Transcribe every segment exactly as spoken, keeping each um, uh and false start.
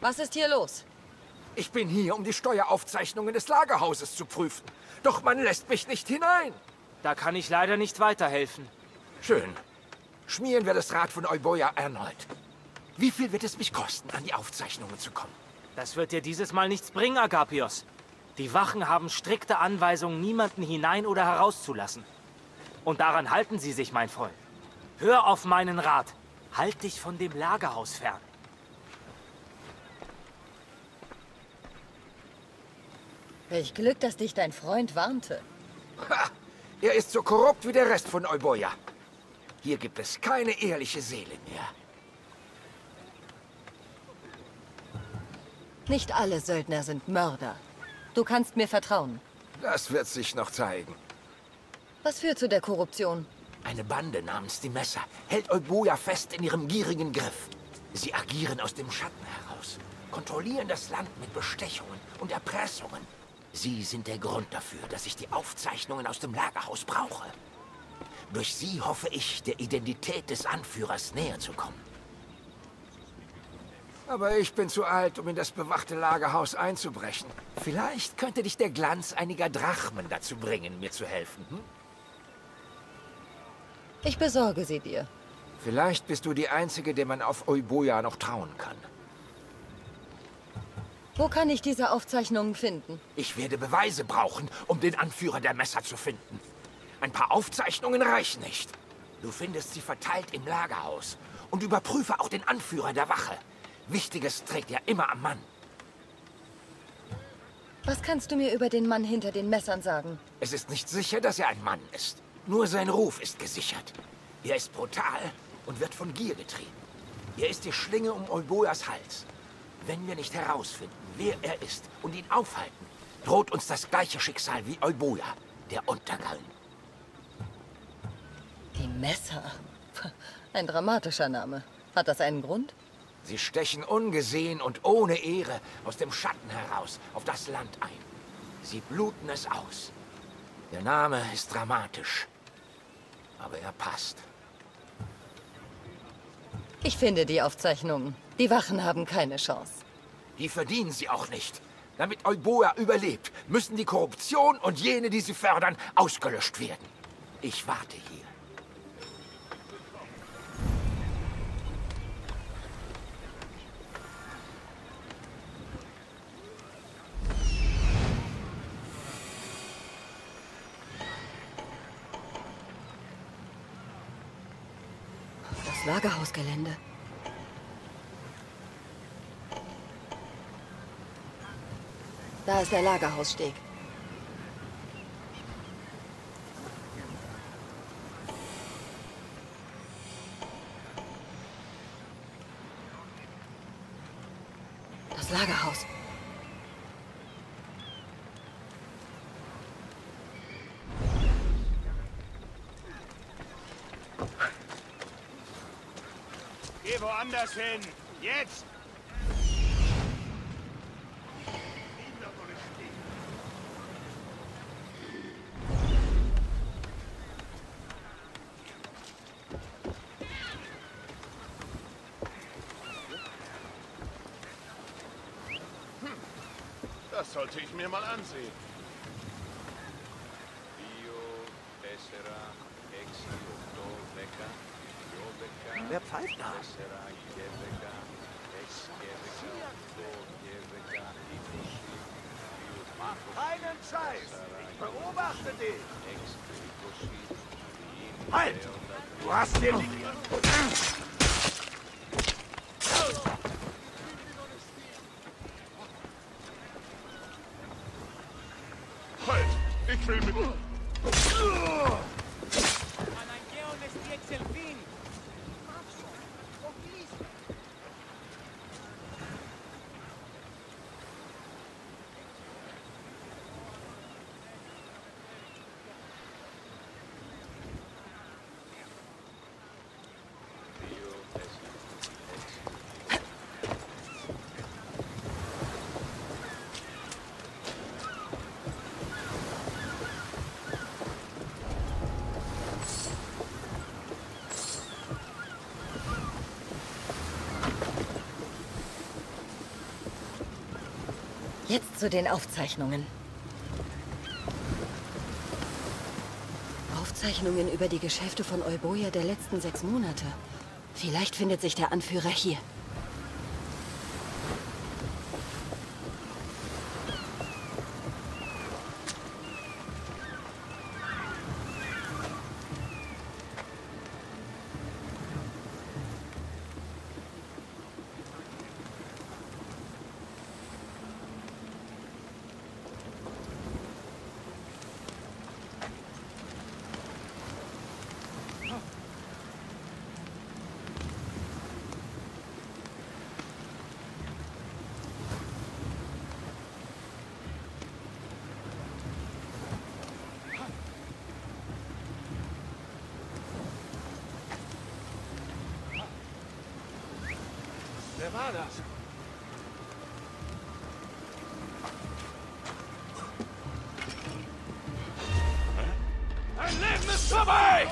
Was ist hier los? Ich bin hier, um die Steueraufzeichnungen des Lagerhauses zu prüfen. Doch man lässt mich nicht hinein. Da kann ich leider nicht weiterhelfen. Schön. Schmieren wir das Rad von Euboea erneut. Wie viel wird es mich kosten, an die Aufzeichnungen zu kommen? Das wird dir dieses Mal nichts bringen, Agapios. Die Wachen haben strikte Anweisungen, niemanden hinein oder herauszulassen. Und daran halten sie sich, mein Freund. Hör auf meinen Rat. Halt dich von dem Lagerhaus fern. Welch Glück, dass dich dein Freund warnte. Ha! Er ist so korrupt wie der Rest von Euboea. Hier gibt es keine ehrliche Seele mehr. Nicht alle Söldner sind Mörder. Du kannst mir vertrauen. Das wird sich noch zeigen. Was führt zu der Korruption? Eine Bande namens die Messer hält Euboea fest in ihrem gierigen Griff. Sie agieren aus dem Schatten heraus, kontrollieren das Land mit Bestechungen und Erpressungen. Sie sind der Grund dafür, dass ich die Aufzeichnungen aus dem Lagerhaus brauche. Durch sie hoffe ich, der Identität des Anführers näher zu kommen. Aber ich bin zu alt, um in das bewachte Lagerhaus einzubrechen. Vielleicht könnte dich der Glanz einiger Drachmen dazu bringen, mir zu helfen. Hm? Ich besorge sie dir. Vielleicht bist du die Einzige, der man auf Euboea noch trauen kann. Wo kann ich diese Aufzeichnungen finden? Ich werde Beweise brauchen, um den Anführer der Messer zu finden. Ein paar Aufzeichnungen reichen nicht. Du findest sie verteilt im Lagerhaus. Und überprüfe auch den Anführer der Wache. Wichtiges trägt ja immer am Mann. Was kannst du mir über den Mann hinter den Messern sagen? Es ist nicht sicher, dass er ein Mann ist. Nur sein Ruf ist gesichert. Er ist brutal und wird von Gier getrieben. Er ist die Schlinge um Euboeas Hals. Wenn wir nicht herausfinden, wer er ist und ihn aufhalten, droht uns das gleiche Schicksal wie Euboea, der Untergang. Die Messer? Ein dramatischer Name. Hat das einen Grund? Sie stechen ungesehen und ohne Ehre aus dem Schatten heraus auf das Land ein. Sie bluten es aus. Der Name ist dramatisch, aber er passt. Ich finde die Aufzeichnungen. Die Wachen haben keine Chance. Die verdienen sie auch nicht. Damit Euboea überlebt, müssen die Korruption und jene, die sie fördern, ausgelöscht werden. Ich warte hier. Das Lagerhausgelände. Da ist der Lagerhaussteg. Das Lagerhaus. Geh woanders hin! Jetzt! Das sollte ich mir mal ansehen. Wer pfeift da? Mach keinen Scheiß! Ich beobachte dich! Halt! Du hast den... Halt! Ich will mit... Jetzt zu den Aufzeichnungen. Aufzeichnungen über die Geschäfte von Euboea der letzten sechs Monate. Vielleicht findet sich der Anführer hier. Wer war das? Dein Leben ist vorbei!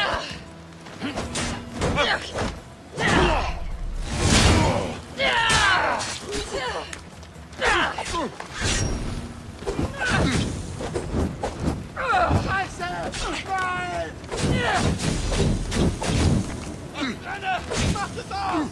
Scheiße! Nein! Renne! Mach es aus!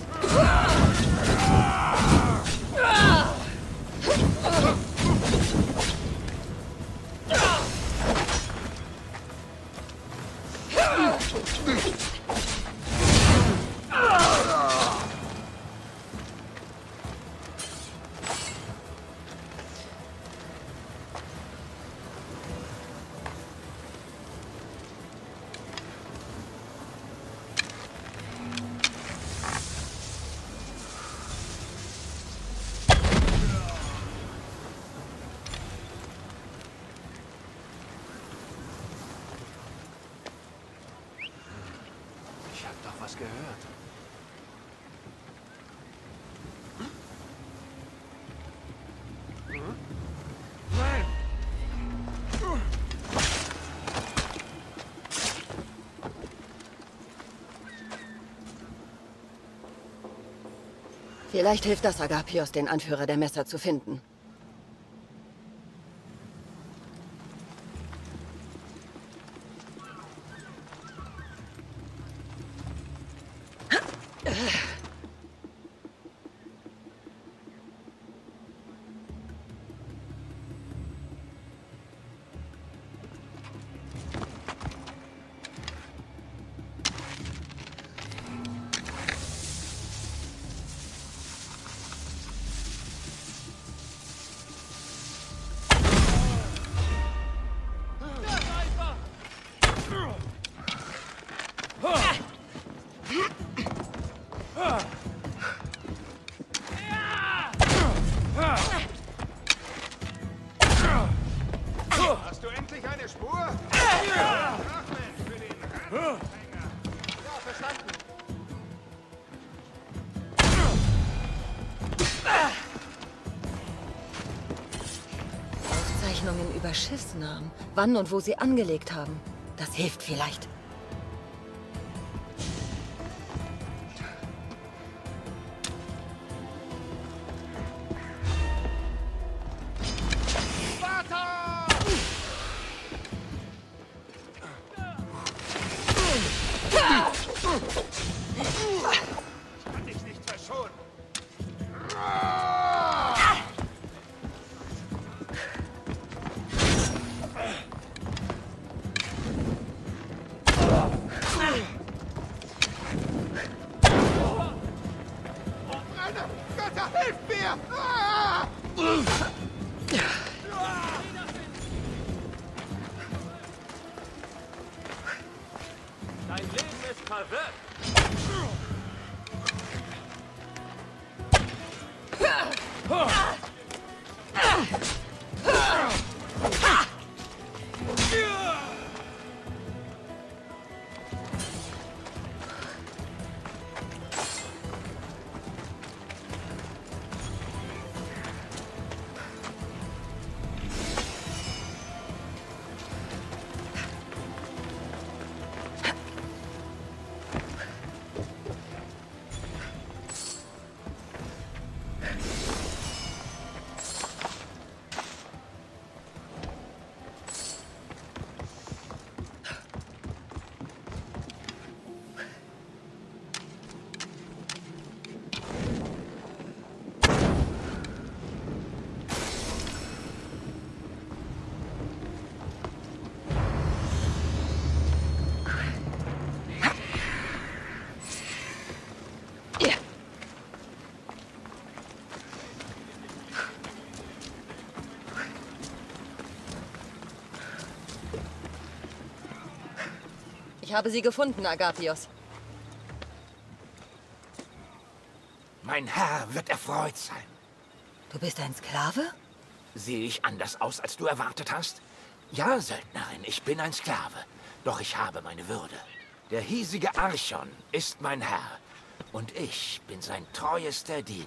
Ich hab doch was gehört. Nein! Vielleicht hilft das Agapios, den Anführer der Messer zu finden. Hast du endlich eine Spur? Ja! Nachmensch für den Rennanhänger. Ja, verstanden. Aufzeichnungen über Schiffsnamen, wann und wo sie angelegt haben. Das hilft vielleicht. Kann dich nicht verschonen. Meine Götter, hilf mir! Ah! Dein Leben ist verwirrt. habe sie gefunden, Agapios. Mein Herr wird erfreut sein. Du bist ein Sklave? Sehe ich anders aus, als du erwartet hast? Ja, Söldnerin, ich bin ein Sklave. Doch ich habe meine Würde. Der hiesige Archon ist mein Herr. Und ich bin sein treuester Diener.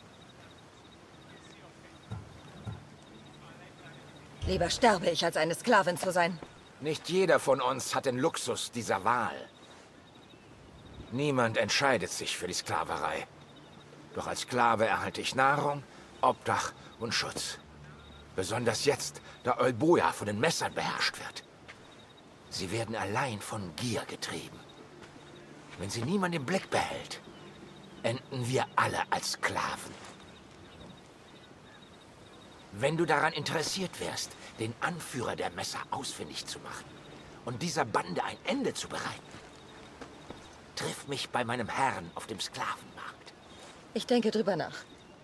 Lieber sterbe ich, als eine Sklavin zu sein. Nicht jeder von uns hat den Luxus dieser Wahl. Niemand entscheidet sich für die Sklaverei. Doch als Sklave erhalte ich Nahrung, Obdach und Schutz. Besonders jetzt, da Euboea von den Messern beherrscht wird. Sie werden allein von Gier getrieben. Wenn sie niemand im Blick behält, enden wir alle als Sklaven. Wenn du daran interessiert wärst, den Anführer der Messer ausfindig zu machen und dieser Bande ein Ende zu bereiten, triff mich bei meinem Herrn auf dem Sklavenmarkt. Ich denke drüber nach.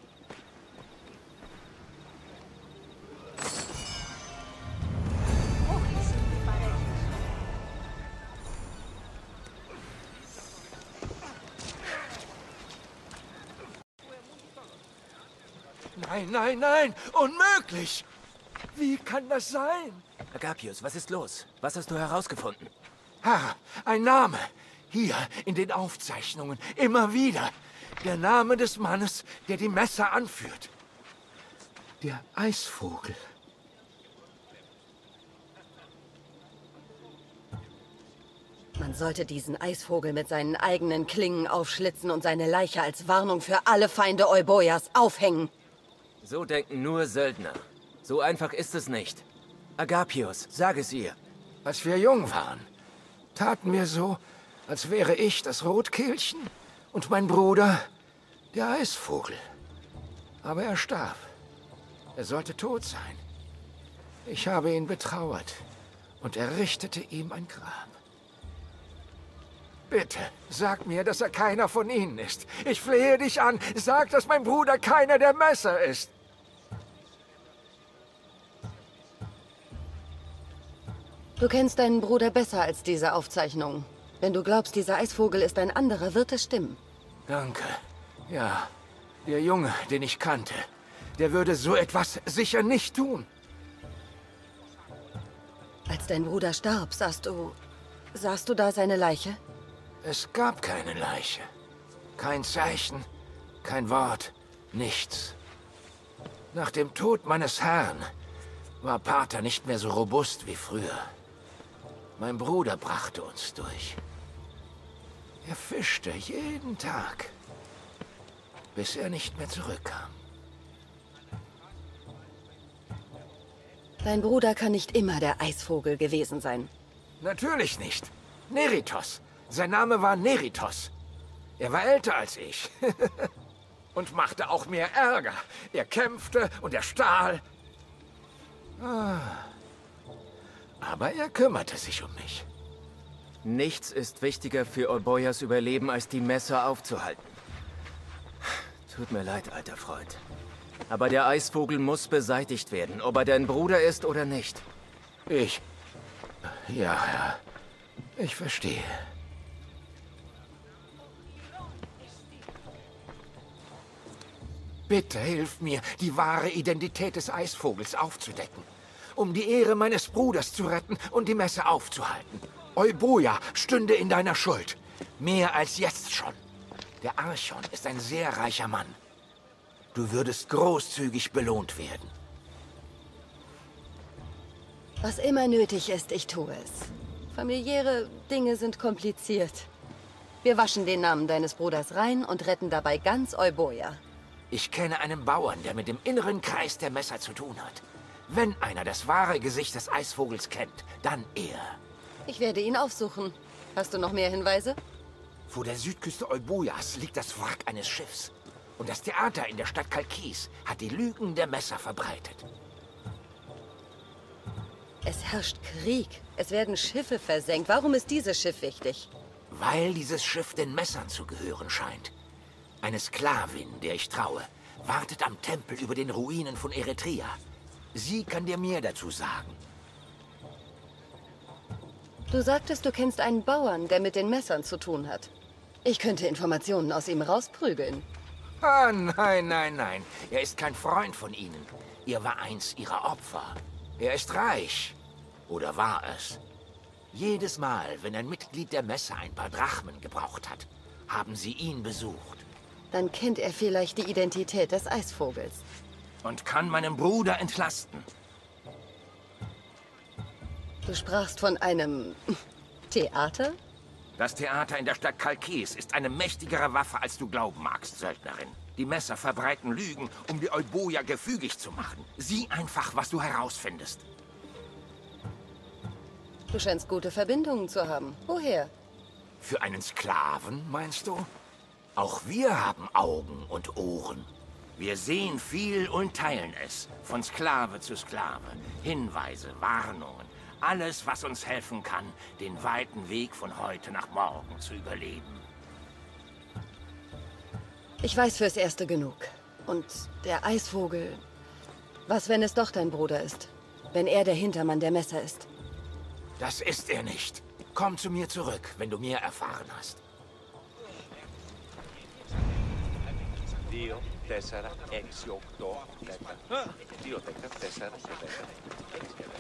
Nein, nein, nein! Unmöglich! Wie kann das sein? Agapios, was ist los? Was hast du herausgefunden? Herr, ein Name. Hier in den Aufzeichnungen. Immer wieder. Der Name des Mannes, der die Messer anführt. Der Eisvogel. Man sollte diesen Eisvogel mit seinen eigenen Klingen aufschlitzen und seine Leiche als Warnung für alle Feinde Euboias aufhängen. So denken nur Söldner. So einfach ist es nicht. Agapios, sag es ihr. Als wir jung waren, taten wir so, als wäre ich das Rotkehlchen und mein Bruder der Eisvogel. Aber er starb. Er sollte tot sein. Ich habe ihn betrauert und errichtete ihm ein Grab. Bitte, sag mir, dass er keiner von ihnen ist. Ich flehe dich an. Sag, dass mein Bruder keiner der Messer ist. Du kennst deinen Bruder besser als diese Aufzeichnungen. Wenn du glaubst, dieser Eisvogel ist ein anderer, wird es stimmen. Danke. Ja, der Junge, den ich kannte, der würde so etwas sicher nicht tun. Als dein Bruder starb, sahst du... sahst du da seine Leiche? Es gab keine Leiche. Kein Zeichen, kein Wort, nichts. Nach dem Tod meines Herrn war Pater nicht mehr so robust wie früher. Mein Bruder brachte uns durch. Er fischte jeden Tag, bis er nicht mehr zurückkam. Dein Bruder kann nicht immer der Eisvogel gewesen sein. Natürlich nicht. Neritos. Sein Name war Neritos. Er war älter als ich. Und machte auch mehr Ärger. Er kämpfte und er stahl. Ah. Aber er kümmerte sich um mich. Nichts ist wichtiger für Euboias Überleben, als die Messer aufzuhalten. Tut mir leid, alter Freund. Aber der Eisvogel muss beseitigt werden, ob er dein Bruder ist oder nicht. Ich... Ja, ja. Ich verstehe. Bitte hilf mir, die wahre Identität des Eisvogels aufzudecken. Um die Ehre meines Bruders zu retten und die Messe aufzuhalten. Euboea stünde in deiner Schuld. Mehr als jetzt schon. Der Archon ist ein sehr reicher Mann. Du würdest großzügig belohnt werden. Was immer nötig ist, ich tue es. Familiäre Dinge sind kompliziert. Wir waschen den Namen deines Bruders rein und retten dabei ganz Euboea. Ich kenne einen Bauern, der mit dem inneren Kreis der Messer zu tun hat. Wenn einer das wahre Gesicht des Eisvogels kennt, dann er. Ich werde ihn aufsuchen. Hast du noch mehr Hinweise? Vor der Südküste Euboias liegt das Wrack eines Schiffs. Und das Theater in der Stadt Kalkis hat die Lügen der Messer verbreitet. Es herrscht Krieg. Es werden Schiffe versenkt. Warum ist dieses Schiff wichtig? Weil dieses Schiff den Messern zu gehören scheint. Eine Sklavin, der ich traue, wartet am Tempel über den Ruinen von Eretria. Sie kann dir mehr dazu sagen. Du sagtest, du kennst einen Bauern, der mit den Messern zu tun hat. Ich könnte Informationen aus ihm rausprügeln. Ah, nein, nein, nein. Er ist kein Freund von Ihnen. Ihr war eins Ihrer Opfer. Er ist reich. Oder war es? Jedes Mal, wenn ein Mitglied der Messe ein paar Drachmen gebraucht hat, haben sie ihn besucht. Dann kennt er vielleicht die Identität des Eisvogels. Und kann meinen Bruder entlasten. Du sprachst von einem Theater? Das Theater in der Stadt Kalkes ist eine mächtigere Waffe, als du glauben magst, Söldnerin. Die Messer verbreiten Lügen, um die Euboja gefügig zu machen. Sieh einfach, was du herausfindest. Du scheinst gute Verbindungen zu haben. Woher? Für einen Sklaven, meinst du? Auch wir haben Augen und Ohren. Wir sehen viel und teilen es. Von Sklave zu Sklave. Hinweise, Warnungen. Alles, was uns helfen kann, den weiten Weg von heute nach morgen zu überleben. Ich weiß fürs Erste genug. Und der Eisvogel... Was, wenn es doch dein Bruder ist? Wenn er der Hintermann der Messer ist? Das ist er nicht. Komm zu mir zurück, wenn du mehr erfahren hast. Dio, tessera, ex, octo, deka. Dio, deka, tessera, deka.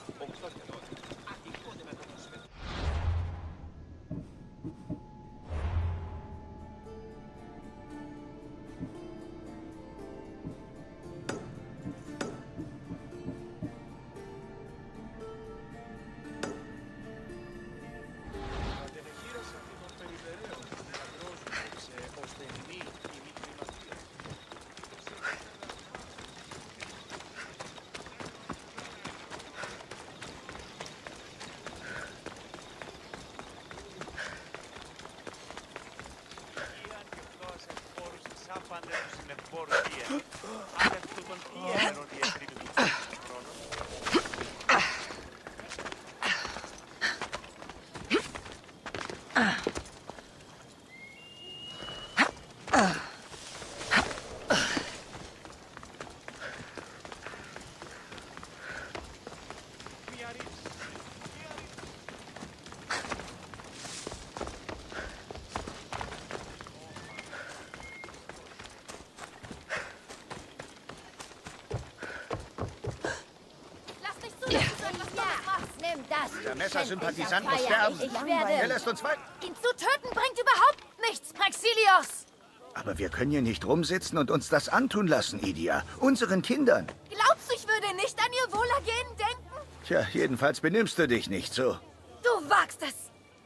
Der Messersympathisant muss sterben. Ich werde... Er lässt uns weiter. Ihn zu töten bringt überhaupt nichts, Praxilios! Aber wir können hier nicht rumsitzen und uns das antun lassen, Idia. Unseren Kindern. Glaubst du, ich würde nicht an ihr Wohlergehen denken? Tja, jedenfalls benimmst du dich nicht so. Du wagst es!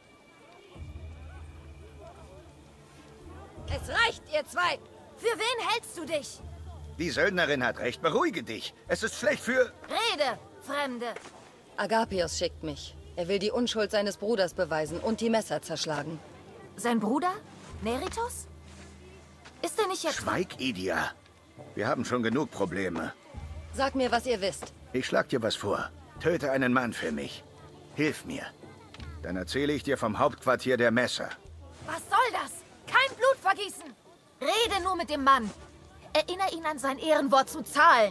Es reicht, ihr zwei! Für wen hältst du dich? Die Söldnerin hat recht. Beruhige dich. Es ist schlecht für... Rede, Fremde! Agapios schickt mich. Er will die Unschuld seines Bruders beweisen und die Messer zerschlagen. Sein Bruder? Neritos? Ist er nicht jetzt... Schweig, Idia. Wir haben schon genug Probleme. Sag mir, was ihr wisst. Ich schlag dir was vor. Töte einen Mann für mich. Hilf mir. Dann erzähle ich dir vom Hauptquartier der Messer. Was soll das? Kein Blutvergießen! Rede nur mit dem Mann. Erinnere ihn an sein Ehrenwort zu zahlen.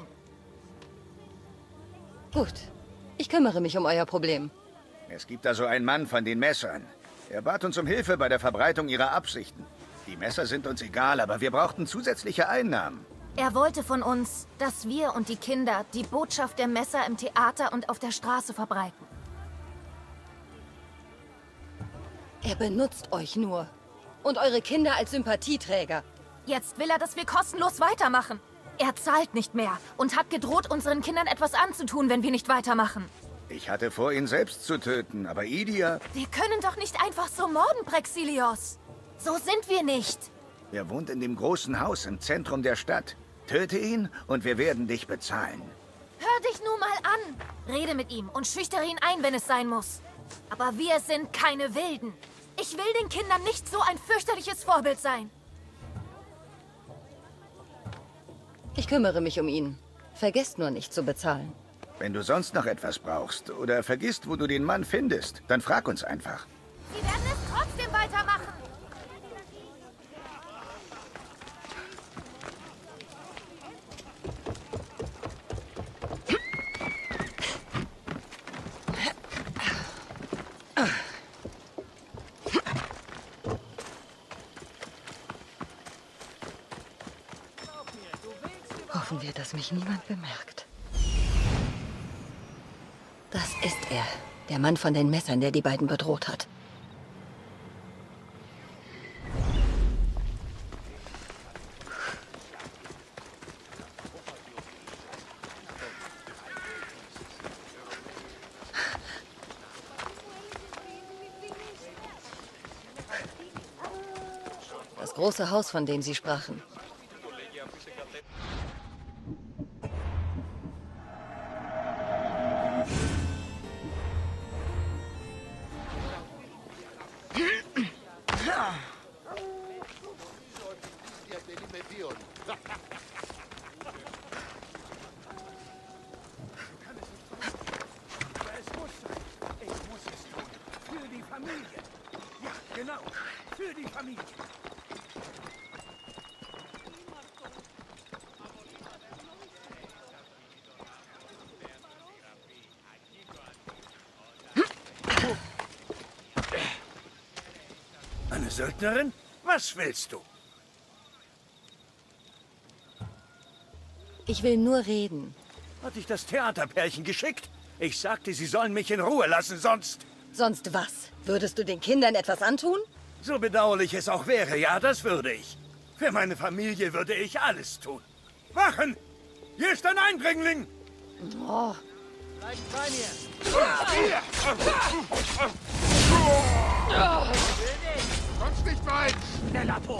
Gut. Ich kümmere mich um euer Problem. Es gibt da so einen Mann von den Messern. Er bat uns um Hilfe bei der Verbreitung ihrer Absichten. Die Messer sind uns egal, aber wir brauchten zusätzliche Einnahmen. Er wollte von uns, dass wir und die Kinder die Botschaft der Messer im Theater und auf der Straße verbreiten. Er benutzt euch nur. Und eure Kinder als Sympathieträger. Jetzt will er, dass wir kostenlos weitermachen. Er zahlt nicht mehr und hat gedroht, unseren Kindern etwas anzutun, wenn wir nicht weitermachen. Ich hatte vor, ihn selbst zu töten, aber Idia... Wir können doch nicht einfach so morden, Praxilios. So sind wir nicht. Er wohnt in dem großen Haus im Zentrum der Stadt. Töte ihn und wir werden dich bezahlen. Hör dich nur mal an. Rede mit ihm und schüchtere ihn ein, wenn es sein muss. Aber wir sind keine Wilden. Ich will den Kindern nicht so ein fürchterliches Vorbild sein. Ich kümmere mich um ihn. Vergesst nur nicht zu bezahlen. Wenn du sonst noch etwas brauchst oder vergisst, wo du den Mann findest, dann frag uns einfach. Sie werden es trotzdem weitermachen. Hoffen wir, dass mich niemand bemerkt. Das ist er, der Mann von den Messern, der die beiden bedroht hat. Das große Haus, von dem Sie sprachen. Eine Söldnerin? Was willst du? Ich will nur reden. Hat dich das Theaterpärchen geschickt? Ich sagte, sie sollen mich in Ruhe lassen, sonst... Sonst was? Würdest du den Kindern etwas antun? So bedauerlich es auch wäre, ja, das würde ich. Für meine Familie würde ich alles tun. Wachen! Hier ist ein Eindringling! Oh. Bleibt bei mir! Kommst nicht weit! Schneller Tor!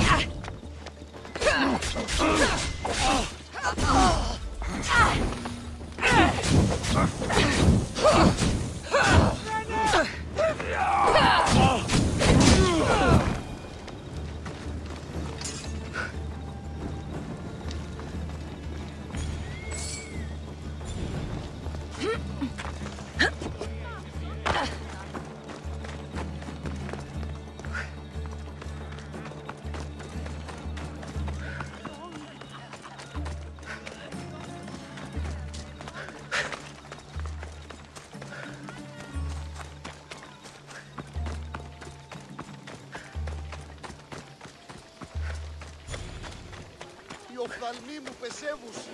οφθαλμοί μου πεσεύουσι.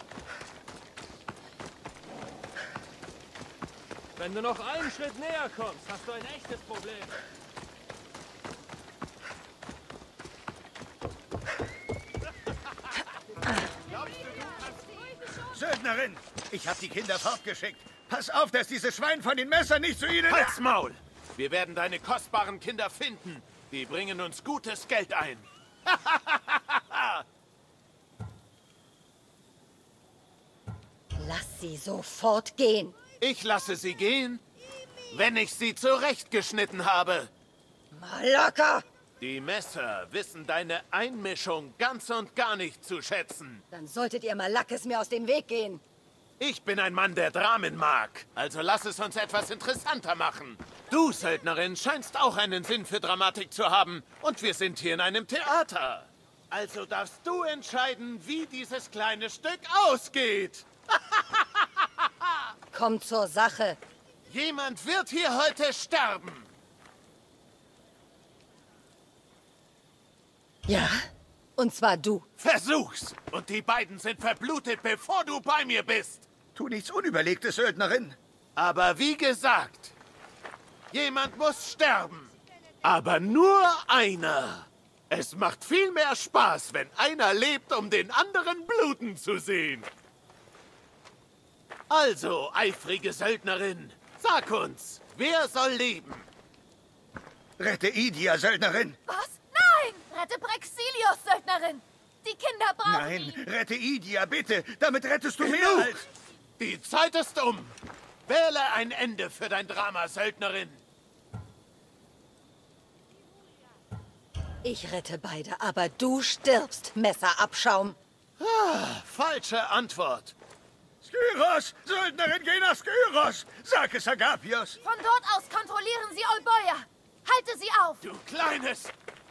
Wenn du noch einen Schritt näher kommst, hast du ein echtes Problem. Söldnerin, ich habe die Kinder fortgeschickt. Pass auf, dass dieses Schwein von den Messern nicht zu ihnen... Halt's Maul! Wir werden deine kostbaren Kinder finden. Die bringen uns gutes Geld ein. Lass sie sofort gehen. Ich lasse sie gehen, wenn ich sie zurechtgeschnitten habe. Malaka! Die Messer wissen deine Einmischung ganz und gar nicht zu schätzen. Dann solltet ihr Malakes mir aus dem Weg gehen. Ich bin ein Mann, der Dramen mag. Also lass es uns etwas interessanter machen. Du, Söldnerin, scheinst auch einen Sinn für Dramatik zu haben. Und wir sind hier in einem Theater. Also darfst du entscheiden, wie dieses kleine Stück ausgeht. Komm zur Sache. Jemand wird hier heute sterben. Ja, und zwar du. Versuch's. Und die beiden sind verblutet, bevor du bei mir bist. Tu nichts Unüberlegtes, Söldnerin. Aber wie gesagt, jemand muss sterben. Aber nur einer. Es macht viel mehr Spaß, wenn einer lebt, um den anderen bluten zu sehen. Also, eifrige Söldnerin, sag uns, wer soll leben? Rette Idia, Söldnerin. Was? Nein! Rette Brexilius, Söldnerin! Die Kinder brauchen Nein, ihn! rette Idia, bitte. Damit rettest du mehr Genug! als... Die Zeit ist um. Wähle ein Ende für dein Drama, Söldnerin. Ich rette beide, aber du stirbst, Messerabschaum. Ah, falsche Antwort. Skyros! Söldnerin, geh nach Skyros! Sag es, Agapios! Von dort aus kontrollieren Sie Olboia! Halte sie auf! Du Kleines!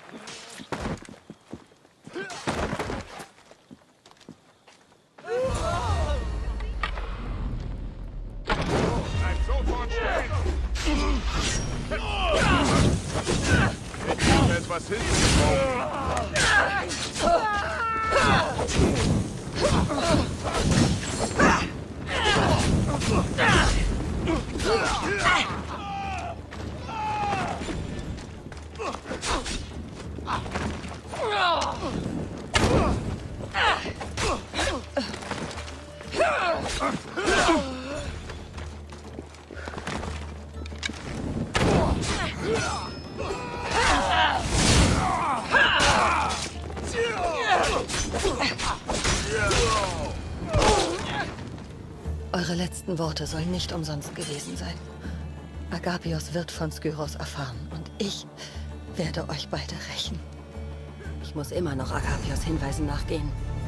Bleib sofort stehen! Ich habe etwas hinzugekommen. Eure letzten Worte sollen nicht umsonst gewesen sein. Agapios wird von Skyros erfahren und ich werde euch beide rächen. Ich muss immer noch Agapios Hinweisen nachgehen.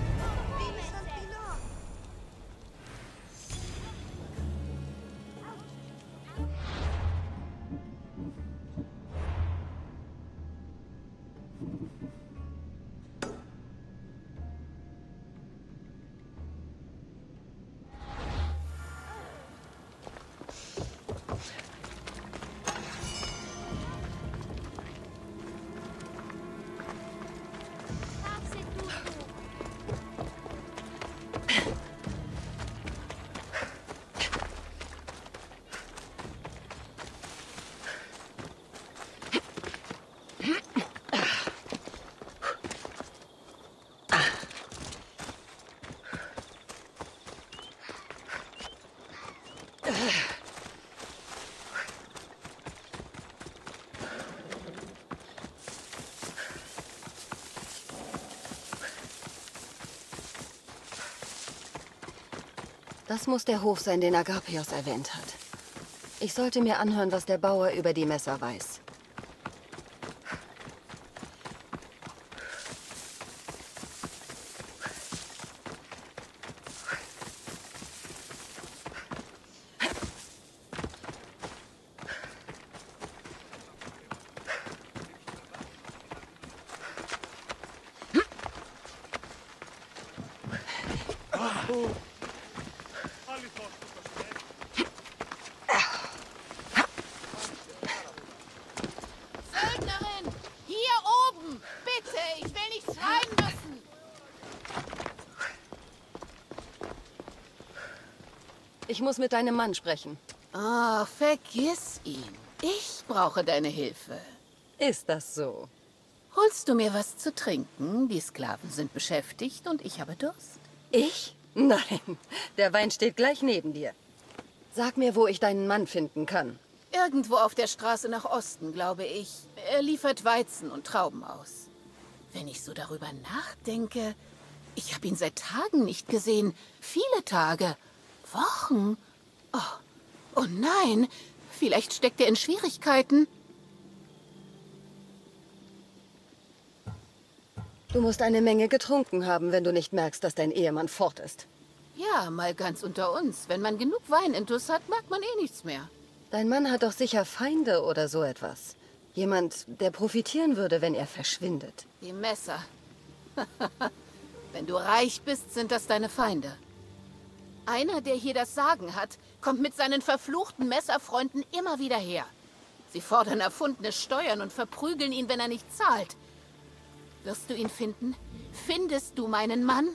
Das muss der Hof sein, den Agapios erwähnt hat. Ich sollte mir anhören, was der Bauer über die Messer weiß. Söldnerin! Hier oben! Bitte, ich will nichts schreien müssen! Ich muss mit deinem Mann sprechen. Ah, vergiss ihn. Ich brauche deine Hilfe. Ist das so? Holst du mir was zu trinken? Die Sklaven sind beschäftigt und ich habe Durst. Ich? Nein, der Wein steht gleich neben dir. Sag mir, wo ich deinen Mann finden kann. Irgendwo auf der Straße nach Osten, glaube ich. Er liefert Weizen und Trauben aus. Wenn ich so darüber nachdenke, ich habe ihn seit Tagen nicht gesehen. Viele Tage. Wochen. Oh, oh nein, vielleicht steckt er in Schwierigkeiten. Du musst eine Menge getrunken haben, wenn du nicht merkst, dass dein Ehemann fort ist. Ja, mal ganz unter uns. Wenn man genug Weinintus hat, mag man eh nichts mehr. Dein Mann hat doch sicher Feinde oder so etwas. Jemand, der profitieren würde, wenn er verschwindet. Die Messer. Wenn du reich bist, sind das deine Feinde. Einer, der hier das Sagen hat, kommt mit seinen verfluchten Messerfreunden immer wieder her. Sie fordern erfundene Steuern und verprügeln ihn, wenn er nicht zahlt. Wirst du ihn finden? Findest du meinen Mann?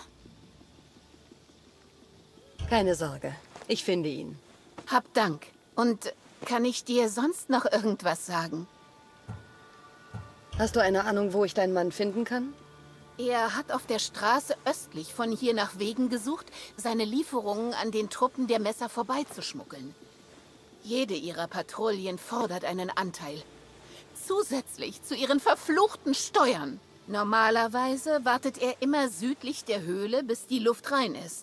Keine Sorge, ich finde ihn. Hab Dank. Und kann ich dir sonst noch irgendwas sagen? Hast du eine Ahnung, wo ich deinen Mann finden kann? Er hat auf der Straße östlich von hier nach Wegen gesucht, seine Lieferungen an den Truppen der Messer vorbeizuschmuggeln. Jede ihrer Patrouillen fordert einen Anteil. Zusätzlich zu ihren verfluchten Steuern. Normalerweise wartet er immer südlich der Höhle, bis die Luft rein ist.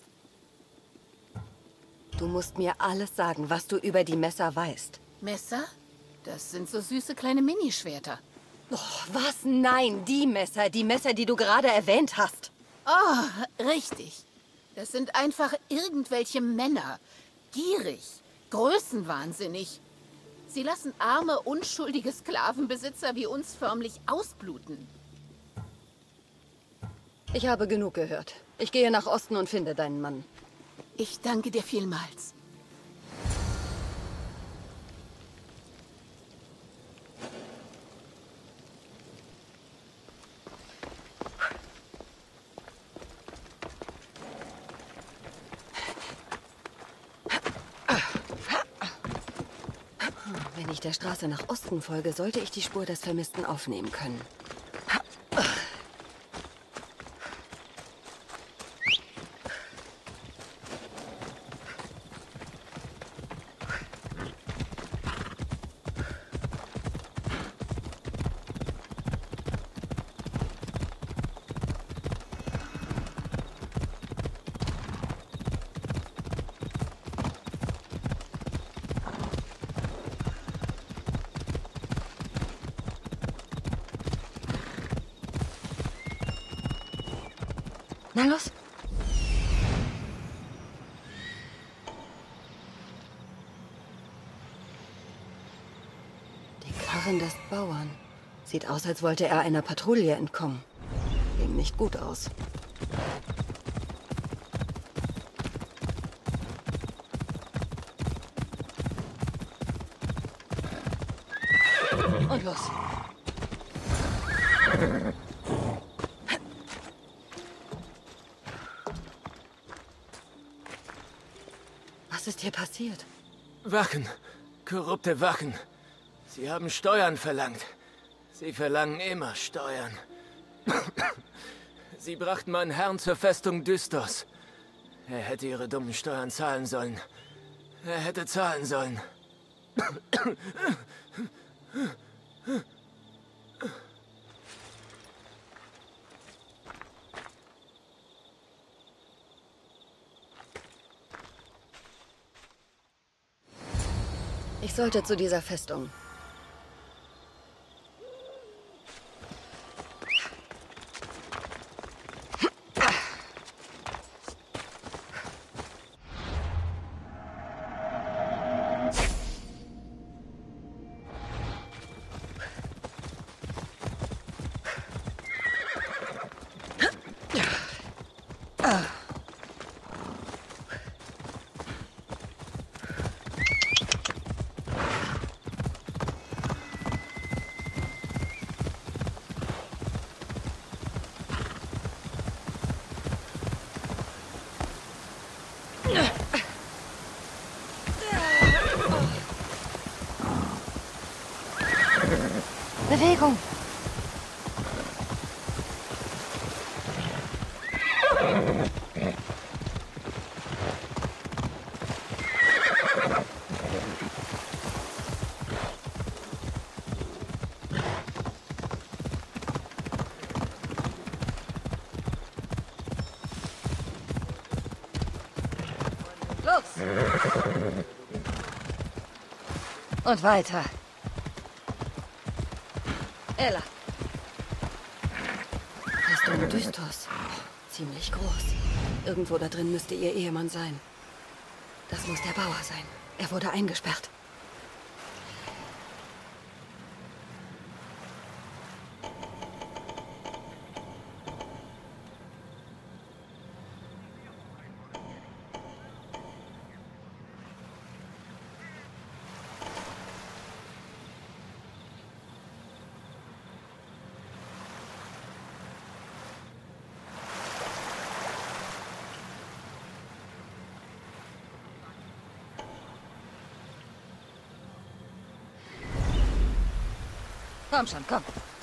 Du musst mir alles sagen, was du über die Messer weißt. Messer? Das sind so süße kleine Minischwerter. Oh, was? Nein, die Messer. Die Messer, die du gerade erwähnt hast. Oh, richtig. Das sind einfach irgendwelche Männer. Gierig, größenwahnsinnig. Sie lassen arme, unschuldige Sklavenbesitzer wie uns förmlich ausbluten. Ich habe genug gehört. Ich gehe nach Osten und finde deinen Mann. Ich danke dir vielmals. Wenn ich der Straße nach Osten folge, sollte ich die Spur des Vermissten aufnehmen können. Na los. Die Karren des Bauern. Sieht aus, als wollte er einer Patrouille entkommen. Ging nicht gut aus. Und los. Was ist hier passiert? Wachen. Korrupte Wachen. Sie haben Steuern verlangt. Sie verlangen immer Steuern. Sie brachten meinen Herrn zur Festung Dystos. Er hätte ihre dummen Steuern zahlen sollen. Er hätte zahlen sollen. Ich sollte zu dieser Festung. Bewegung! Los! Und weiter. Ella. Festung Dystos. Ziemlich groß. Irgendwo da drin müsste ihr Ehemann sein. Das muss der Bauer sein. Er wurde eingesperrt. Komm schon, komm.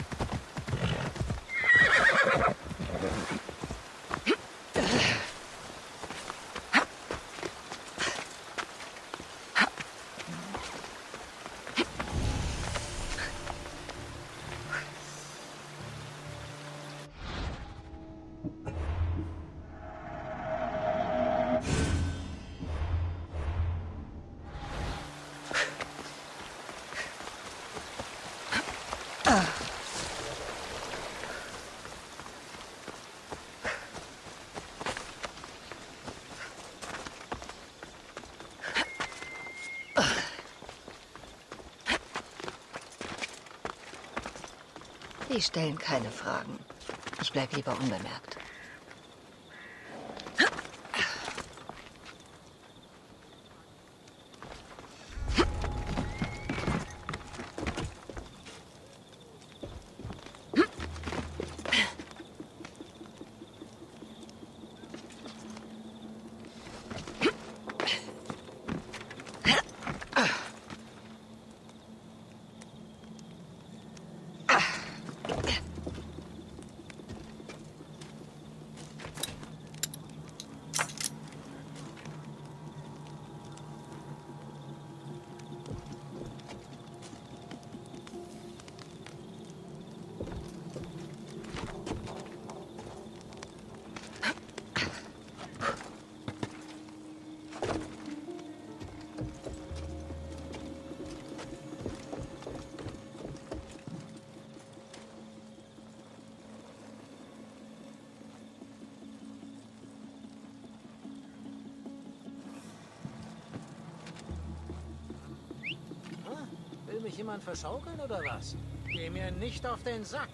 Die stellen keine Fragen. Ich bleib lieber unbemerkt. mich jemand verschaukeln oder was? Geh mir nicht auf den Sack.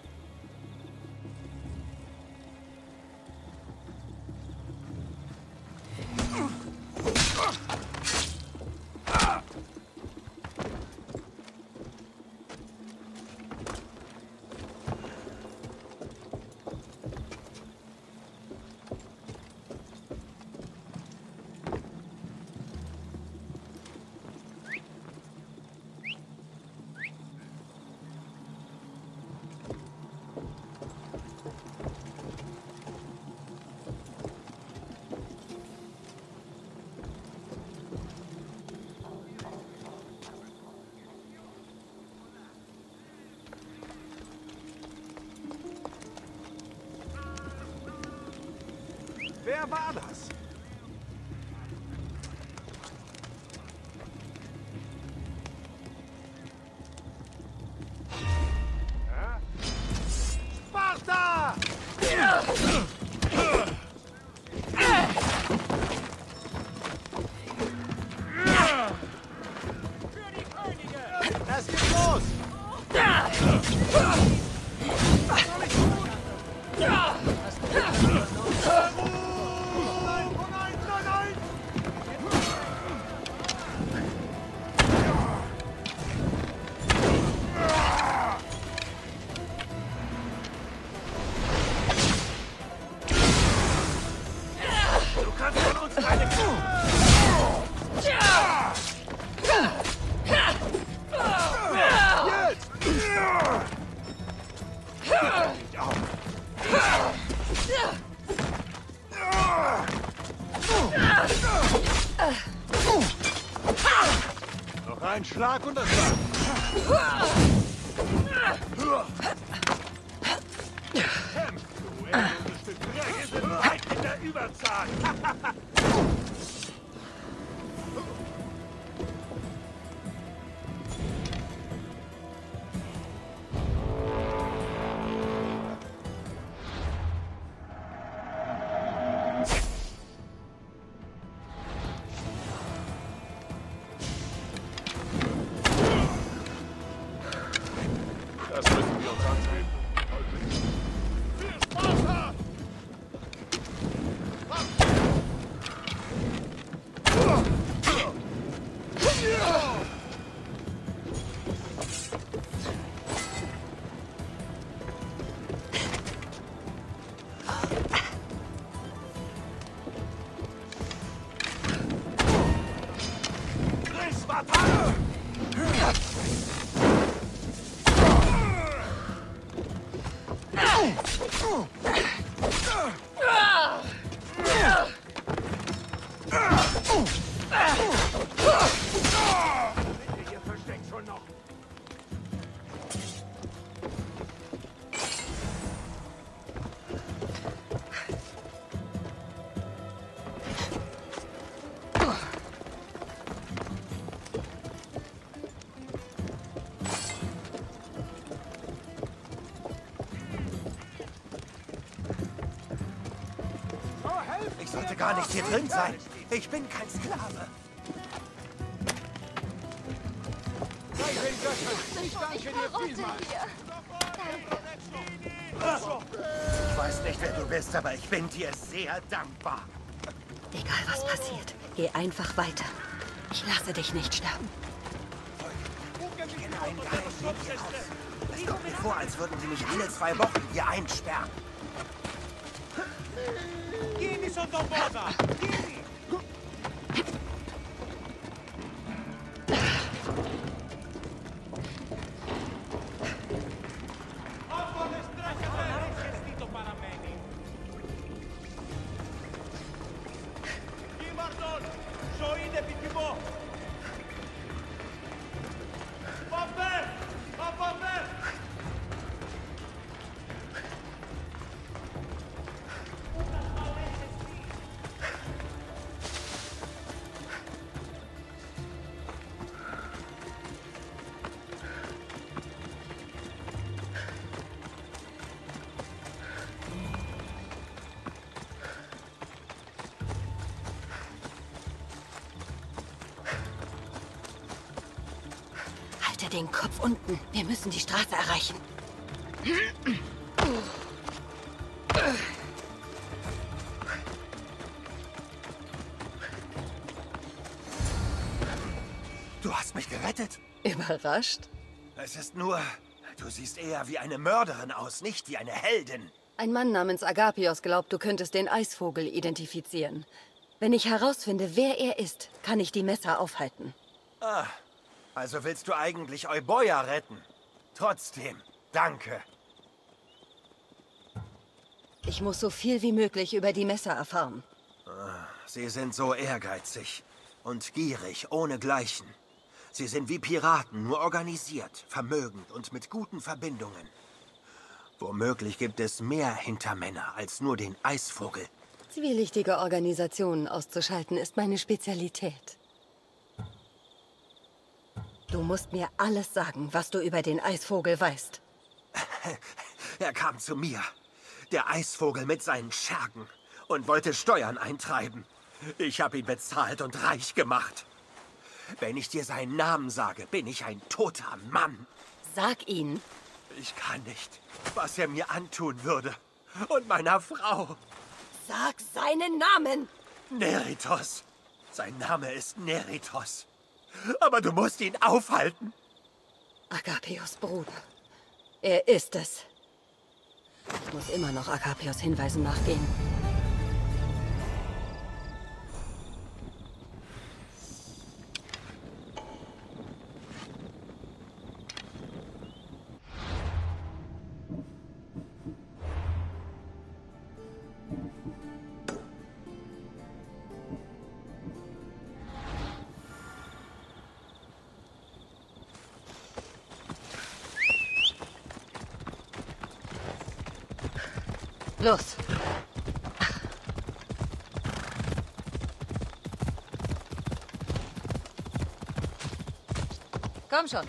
Wer war das? Sparta! Für die Könige! Es geht los! Was soll ich tun? Noch ein Schlag und das war's. Kämpf, du endloses Stück Dreck! Wir sind weit in der Überzahl! Das müssen wir uns ansehen. Für Sparta! Sparta! Ihr versteckt schon noch. Ich sollte gar nicht hier drin sein. Ich bin kein Sklave. Ich danke dir vielmals. Ich weiß nicht, wer du bist, aber ich bin dir sehr dankbar. Egal was passiert, geh einfach weiter. Ich lasse dich nicht sterben. Ich kenne einen geheimen Weg hier raus. Es kommt mir vor, als würden sie mich alle zwei Wochen hier einsperren. Gini sottoposa! Gini! den Kopf unten. Wir müssen die Straße erreichen. Du hast mich gerettet. Überrascht? Es ist nur, du siehst eher wie eine Mörderin aus, nicht wie eine Heldin. Ein Mann namens Agapios glaubt, du könntest den Eisvogel identifizieren. Wenn ich herausfinde, wer er ist, kann ich die Messer aufhalten. Ah, also willst du eigentlich Euboea retten? Trotzdem, danke. Ich muss so viel wie möglich über die Messer erfahren. Ah, sie sind so ehrgeizig und gierig, ohnegleichen. Sie sind wie Piraten, nur organisiert, vermögend und mit guten Verbindungen. Womöglich gibt es mehr Hintermänner als nur den Eisvogel. Zwielichtige Organisationen auszuschalten ist meine Spezialität. Du musst mir alles sagen, was du über den Eisvogel weißt. Er kam zu mir, der Eisvogel mit seinen Schergen, und wollte Steuern eintreiben. Ich habe ihn bezahlt und reich gemacht. Wenn ich dir seinen Namen sage, bin ich ein toter Mann. Sag ihn. Ich kann nicht, was er mir antun würde. Und meiner Frau. Sag seinen Namen. Neritos. Sein Name ist Neritos. Aber du musst ihn aufhalten. Agapios Bruder. Er ist es. Ich muss immer noch Agapios Hinweisen nachgehen. Los. Komm schon.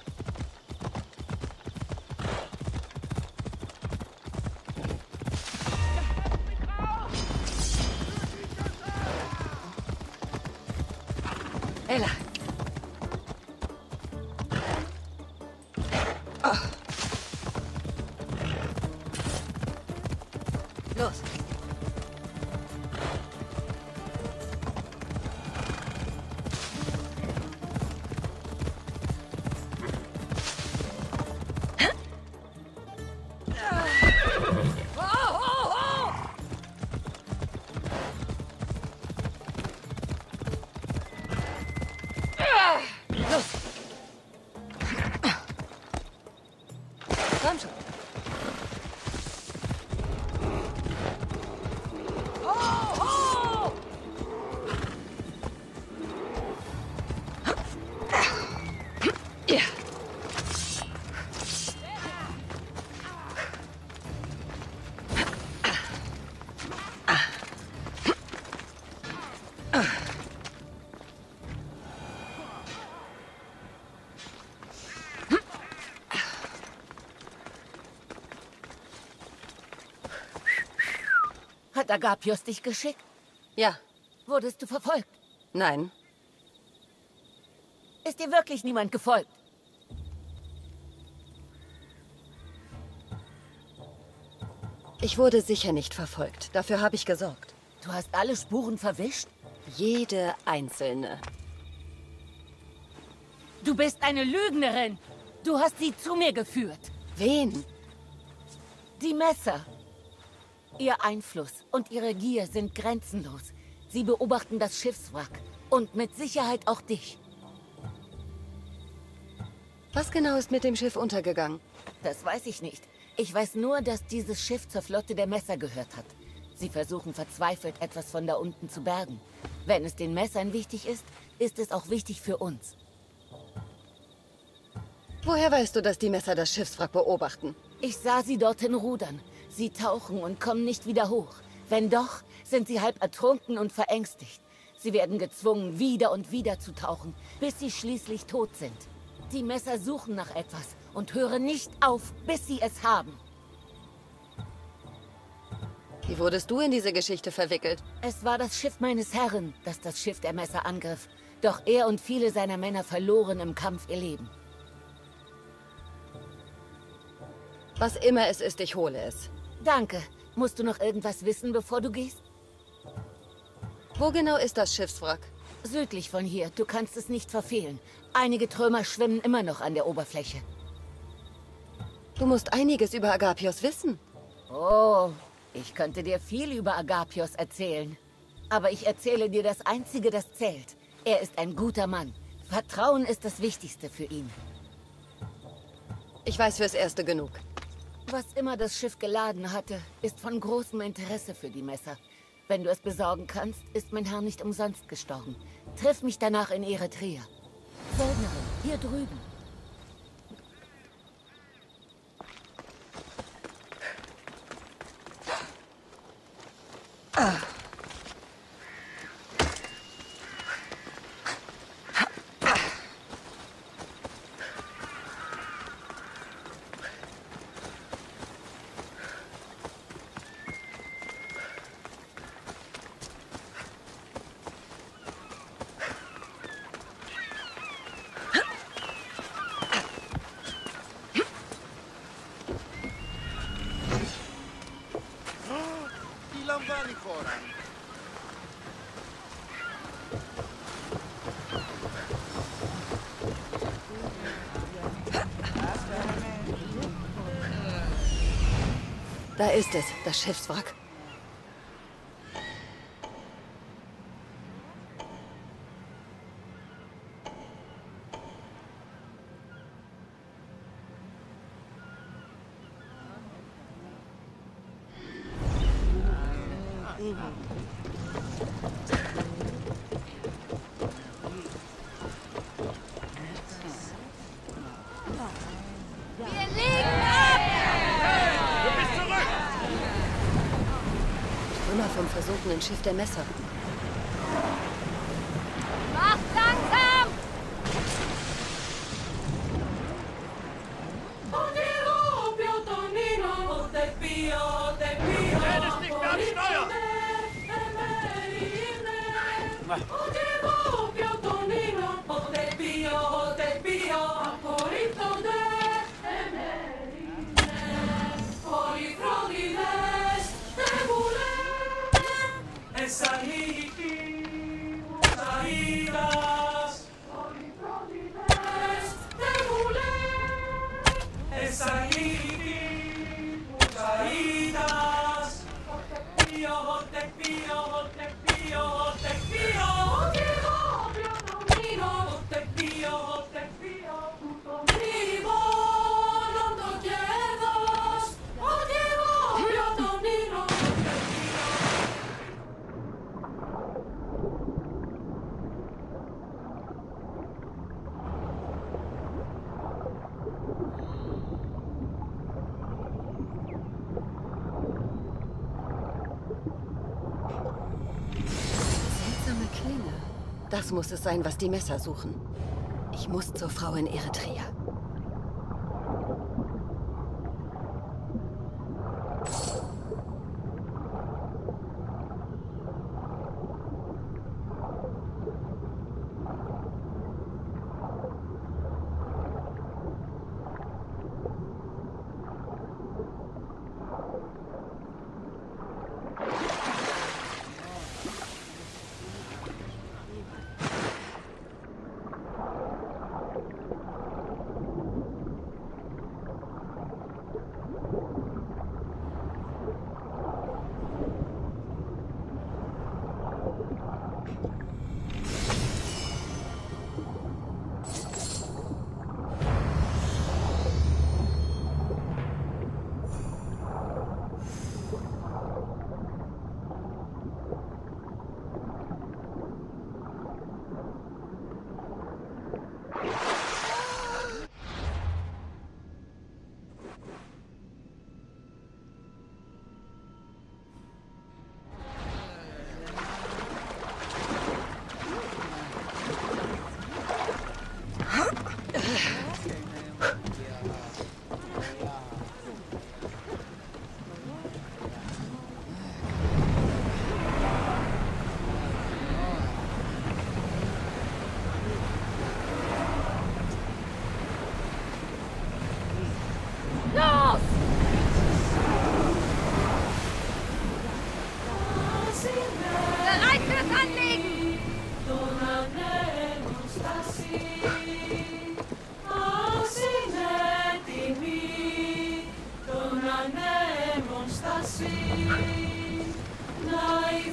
Ella. Oh. Los. Komm schon. Hat Agapios dich geschickt? Ja. Wurdest du verfolgt? Nein. Ist dir wirklich niemand gefolgt? Ich wurde sicher nicht verfolgt. Dafür habe ich gesorgt. Du hast alle Spuren verwischt? Jede einzelne. Du bist eine Lügnerin. Du hast sie zu mir geführt. Wen? Die Messer. Ihr Einfluss und ihre Gier sind grenzenlos. Sie beobachten das Schiffswrack und mit Sicherheit auch dich. Was genau ist mit dem Schiff untergegangen? Das weiß ich nicht. Ich weiß nur, dass dieses Schiff zur Flotte der Messer gehört hat. Sie versuchen verzweifelt, etwas von da unten zu bergen. Wenn es den Messern wichtig ist, ist es auch wichtig für uns. Woher weißt du, dass die Messer das Schiffswrack beobachten? Ich sah sie dorthin rudern. Sie tauchen und kommen nicht wieder hoch. Wenn doch, sind sie halb ertrunken und verängstigt. Sie werden gezwungen, wieder und wieder zu tauchen, bis sie schließlich tot sind. Die Messer suchen nach etwas und hören nicht auf, bis sie es haben. Wie wurdest du in diese Geschichte verwickelt? Es war das Schiff meines Herren, das das Schiff der Messer angriff. Doch er und viele seiner Männer verloren im Kampf ihr Leben. Was immer es ist, ich hole es. Danke. Musst du noch irgendwas wissen, bevor du gehst? Wo genau ist das Schiffswrack? Südlich von hier. Du kannst es nicht verfehlen. Einige Trümmer schwimmen immer noch an der Oberfläche. Du musst einiges über Agapios wissen. Oh, ich könnte dir viel über Agapios erzählen. Aber ich erzähle dir das Einzige, das zählt. Er ist ein guter Mann. Vertrauen ist das Wichtigste für ihn. Ich weiß fürs Erste genug. Was immer das Schiff geladen hatte, ist von großem Interesse für die Messer. Wenn du es besorgen kannst, ist mein Herr nicht umsonst gestorben. Triff mich danach in Eretria. Söldnerin, hier drüben. Ah. Da ist es, das Schiffswrack. Vom versunkenen Schiff der Messer. Mach langsam! Dennis, nicht mehr am Steuer! Das muss es sein, was die Messer suchen. Ich muss zur Frau in Eretria.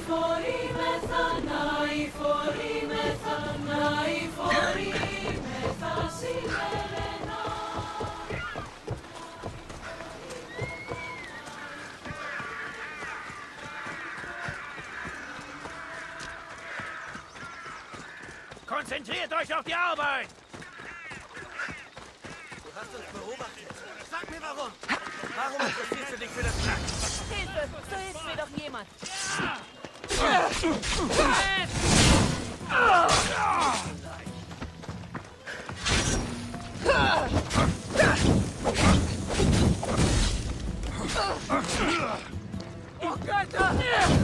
Konzentriert euch auf die Arbeit! Du hast uns beobachtet. Sag mir warum. Warum interessierst du dich für das Schlag? Hilfe! So hilft mir doch jemand! Oh Gott!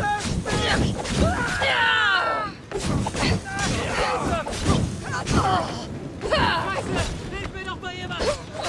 Hilf mir doch mal jemand!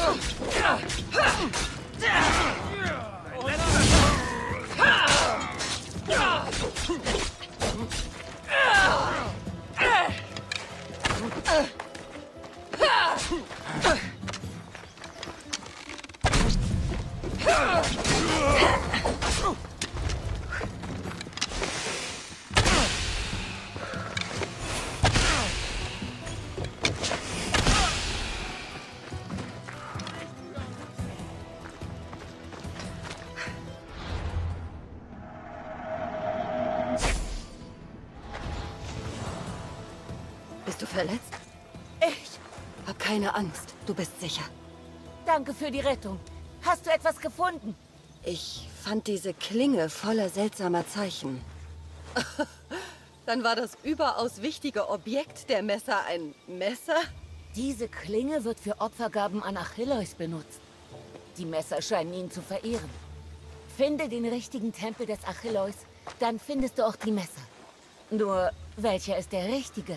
Bist du verletzt? Ich? Hab keine Angst. Du bist sicher. Danke für die Rettung. Hast du etwas gefunden? Ich fand diese Klinge voller seltsamer Zeichen. Dann war das überaus wichtige Objekt der Messer ein Messer? Diese Klinge wird für Opfergaben an Achilleus benutzt. Die Messer scheinen ihn zu verehren. Finde den richtigen Tempel des Achilleus, dann findest du auch die Messer. Nur, welcher ist der richtige?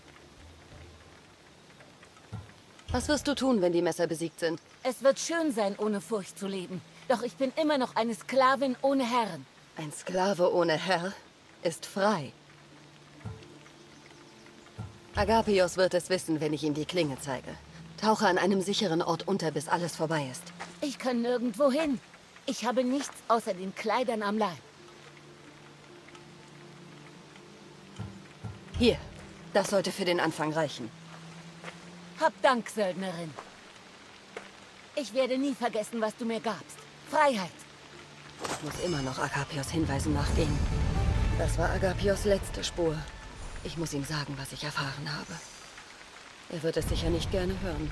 Was wirst du tun, wenn die Messer besiegt sind? Es wird schön sein, ohne Furcht zu leben. Doch ich bin immer noch eine Sklavin ohne Herren. Ein Sklave ohne Herr ist frei. Agapios wird es wissen, wenn ich ihm die Klinge zeige. Tauche an einem sicheren Ort unter, bis alles vorbei ist. Ich kann nirgendwo hin. Ich habe nichts außer den Kleidern am Leib. Hier, das sollte für den Anfang reichen. Hab Dank, Söldnerin. Ich werde nie vergessen, was du mir gabst. Freiheit. Ich muss immer noch Agapios Hinweisen nachgehen. Das war Agapios letzte Spur. Ich muss ihm sagen, was ich erfahren habe. Er wird es sicher nicht gerne hören.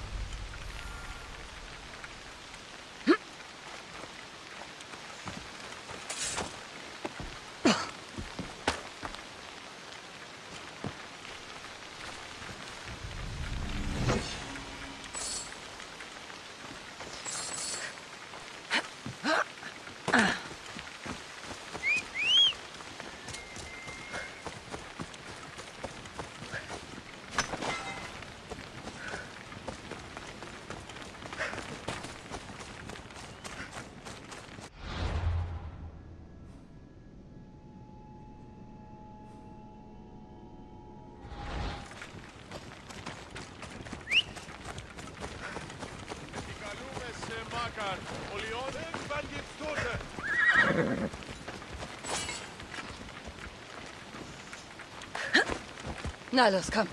Irgendwann gibt's Tote. Na los, komm.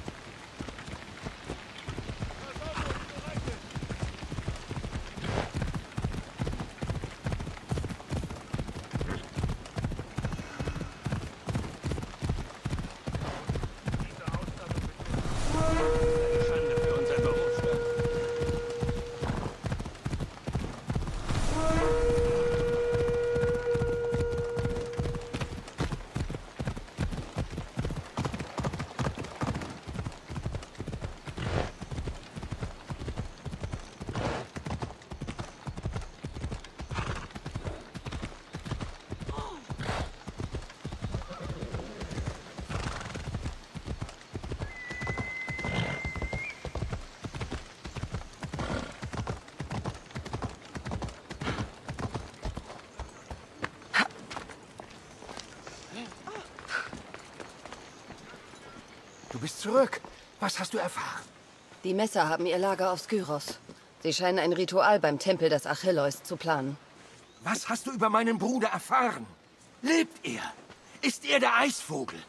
Du bist zurück. Was hast du erfahren? Die Messer haben ihr Lager auf Skyros. Sie scheinen ein Ritual beim Tempel des Achilleus zu planen. Was hast du über meinen Bruder erfahren? Lebt er? Ist er der Eisvogel?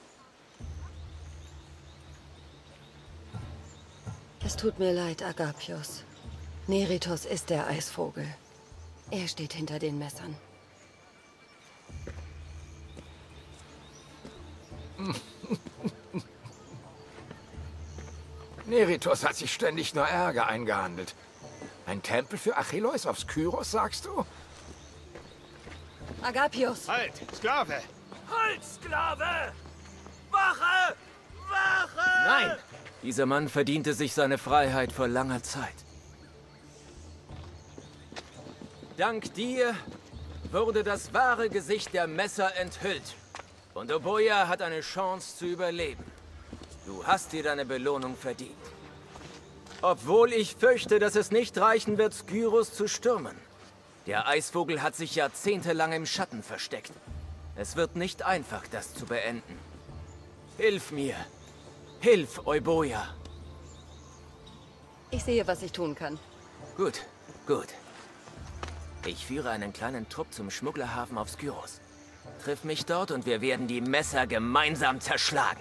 Es tut mir leid, Agapios. Neritos ist der Eisvogel. Er steht hinter den Messern. Neritos hat sich ständig nur Ärger eingehandelt. Ein Tempel für Achilleus auf Skyros, sagst du? Agapios! Halt, Sklave! Halt, Sklave! Wache! Wache! Nein! Dieser Mann verdiente sich seine Freiheit vor langer Zeit. Dank dir wurde das wahre Gesicht der Messer enthüllt. Und Oboya hat eine Chance zu überleben. Du hast dir deine Belohnung verdient. Obwohl ich fürchte, dass es nicht reichen wird, Skyros zu stürmen. Der Eisvogel hat sich jahrzehntelang im Schatten versteckt. Es wird nicht einfach, das zu beenden. Hilf mir. Hilf, Oboya. Ich sehe, was ich tun kann. Gut, gut. Ich führe einen kleinen Trupp zum Schmugglerhafen auf Skyros. Triff mich dort und wir werden die Messer gemeinsam zerschlagen.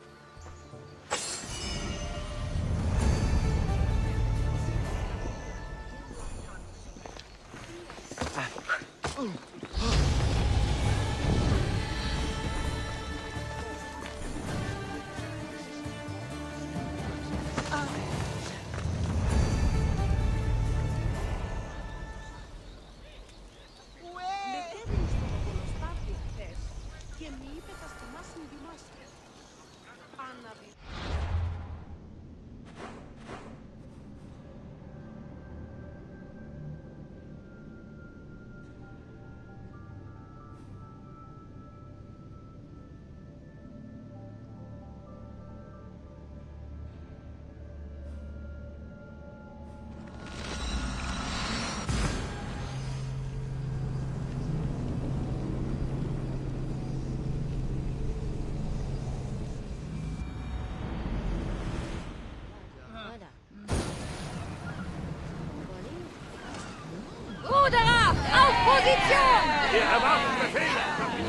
Ruderer, auf Position! Wir erwarten Befehle!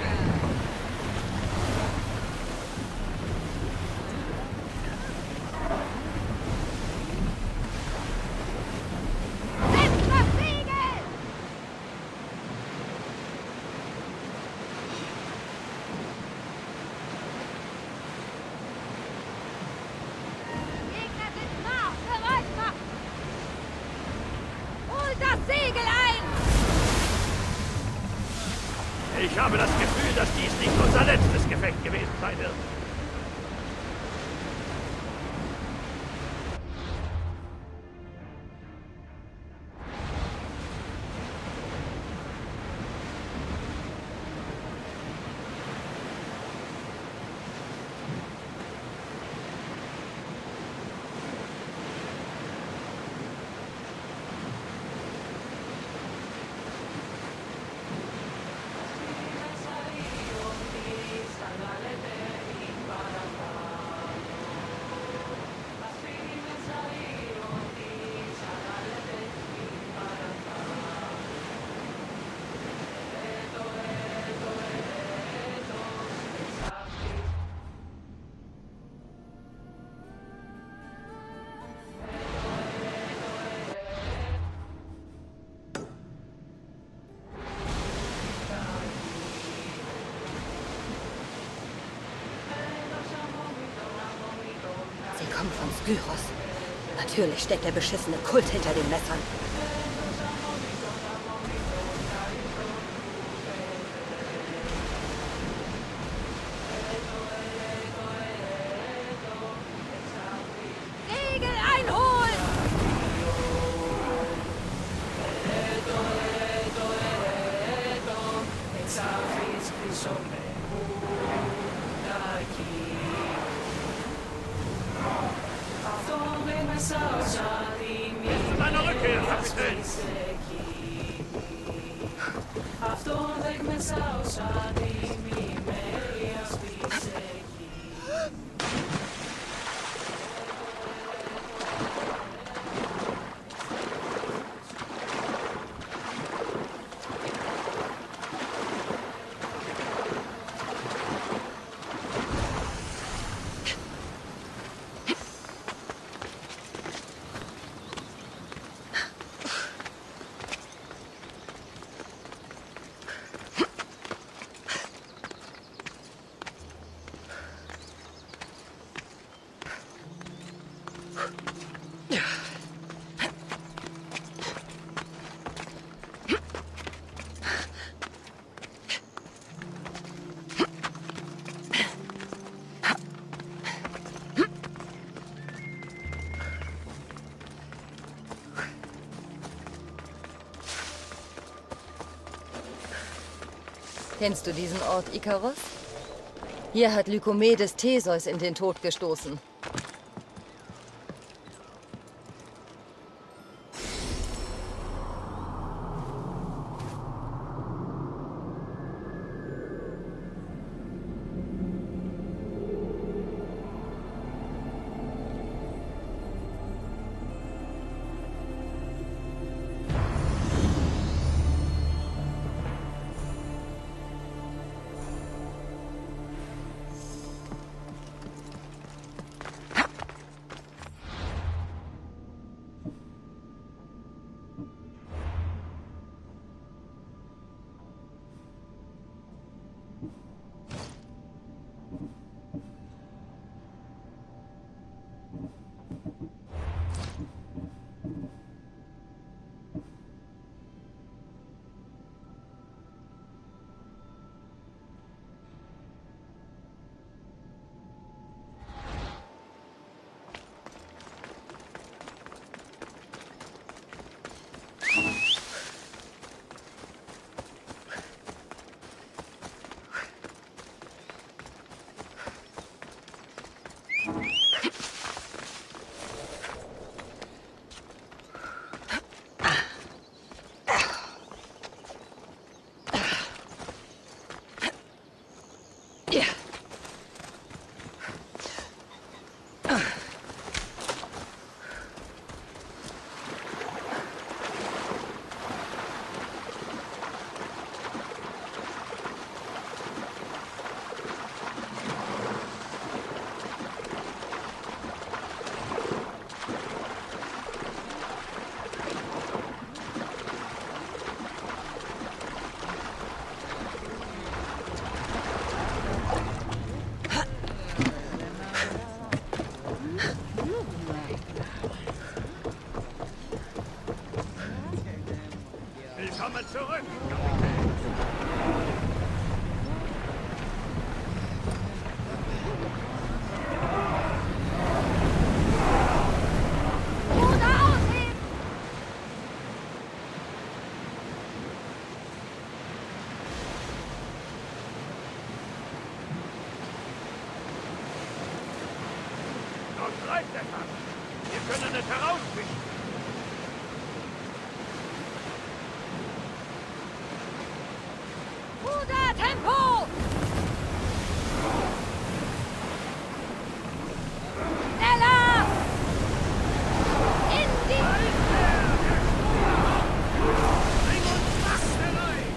Setzt das Segel! Gegner sind nah! Bereit machen! Hol das Segel ein! Ich habe das Gefühl, dass dies nicht unser letztes Gefecht gewesen sein wird. Sie kommen von Skyros. Natürlich steckt der beschissene Kult hinter den Messern. Segel einholen! Bis zu deiner Rückkehr, Kapitän! Kennst du diesen Ort, Ikaros? Hier hat Lykomedes Theseus in den Tod gestoßen. Willkommen zurück, Dort greift etwas. Wir können es herausfischen. Bruder, Tempo! Schneller! In die... Bring uns Macht herein!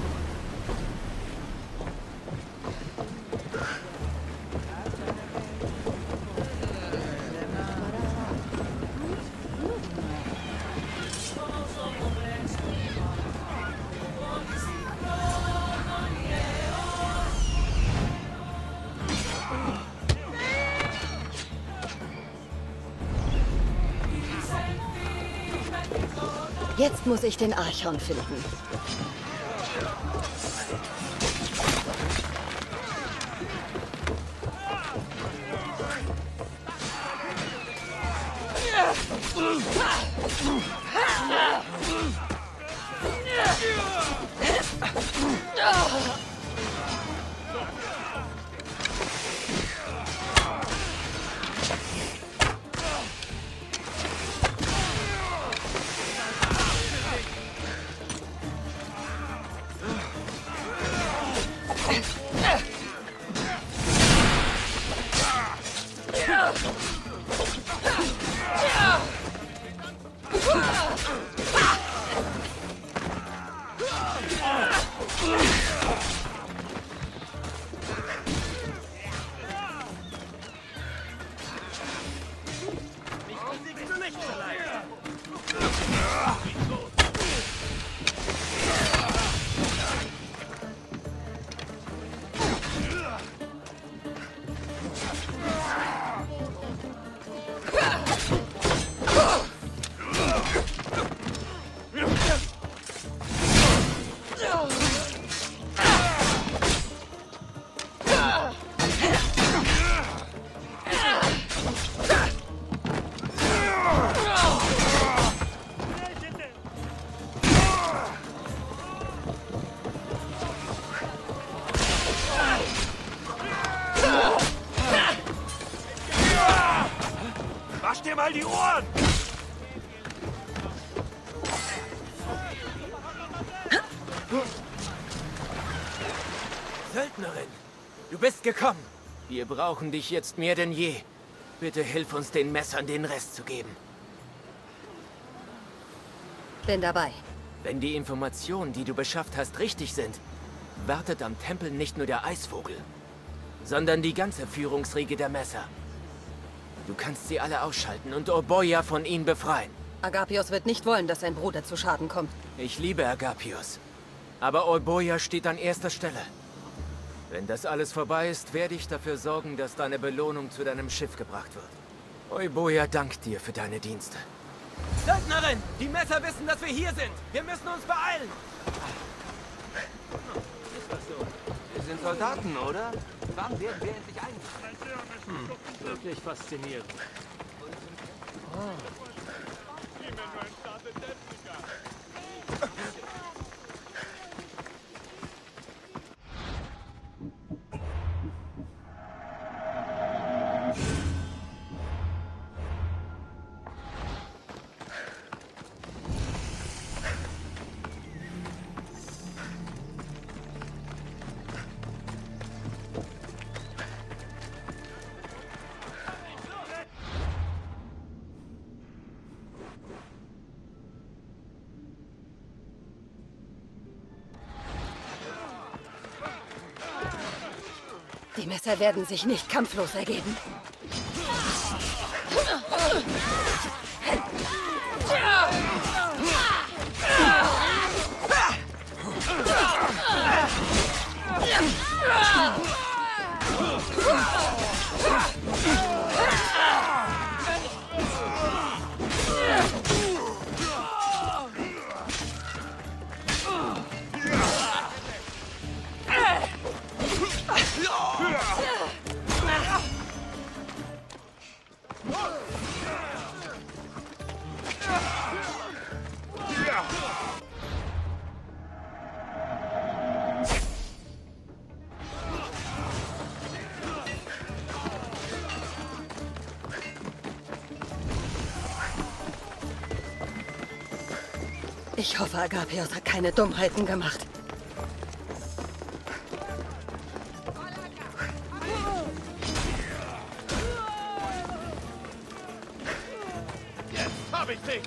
Jetzt muss ich den Archon finden. Ah! mal die Ohren! Söldnerin, du bist gekommen. Wir brauchen dich jetzt mehr denn je. Bitte hilf uns, den Messern den Rest zu geben. Bin dabei. Wenn die Informationen, die du beschafft hast, richtig sind, wartet am Tempel nicht nur der Eisvogel, sondern die ganze Führungsriege der Messer. Du kannst sie alle ausschalten und Oboya von ihnen befreien. Agapios wird nicht wollen, dass sein Bruder zu Schaden kommt. Ich liebe Agapios. Aber Oboya steht an erster Stelle. Wenn das alles vorbei ist, werde ich dafür sorgen, dass deine Belohnung zu deinem Schiff gebracht wird. Oboya dankt dir für deine Dienste. Söldnerin! Die Messer wissen, dass wir hier sind! Wir müssen uns beeilen! Ist das so? Wir sind Soldaten, oder? Wann werden wir endlich eingesetzt? Hm, wirklich faszinierend. Oh. Die Messer werden sich nicht kampflos ergeben. Ich hoffe, Agapios hat keine Dummheiten gemacht. Jetzt hab ich dich!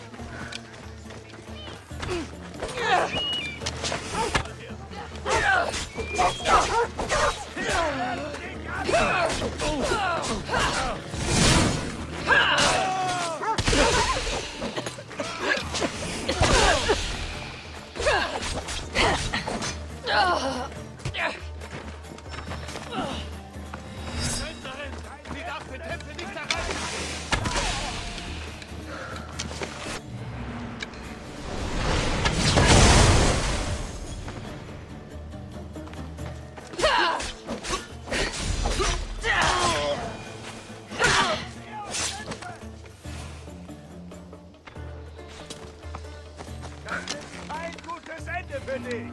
Ein gutes Ende für dich!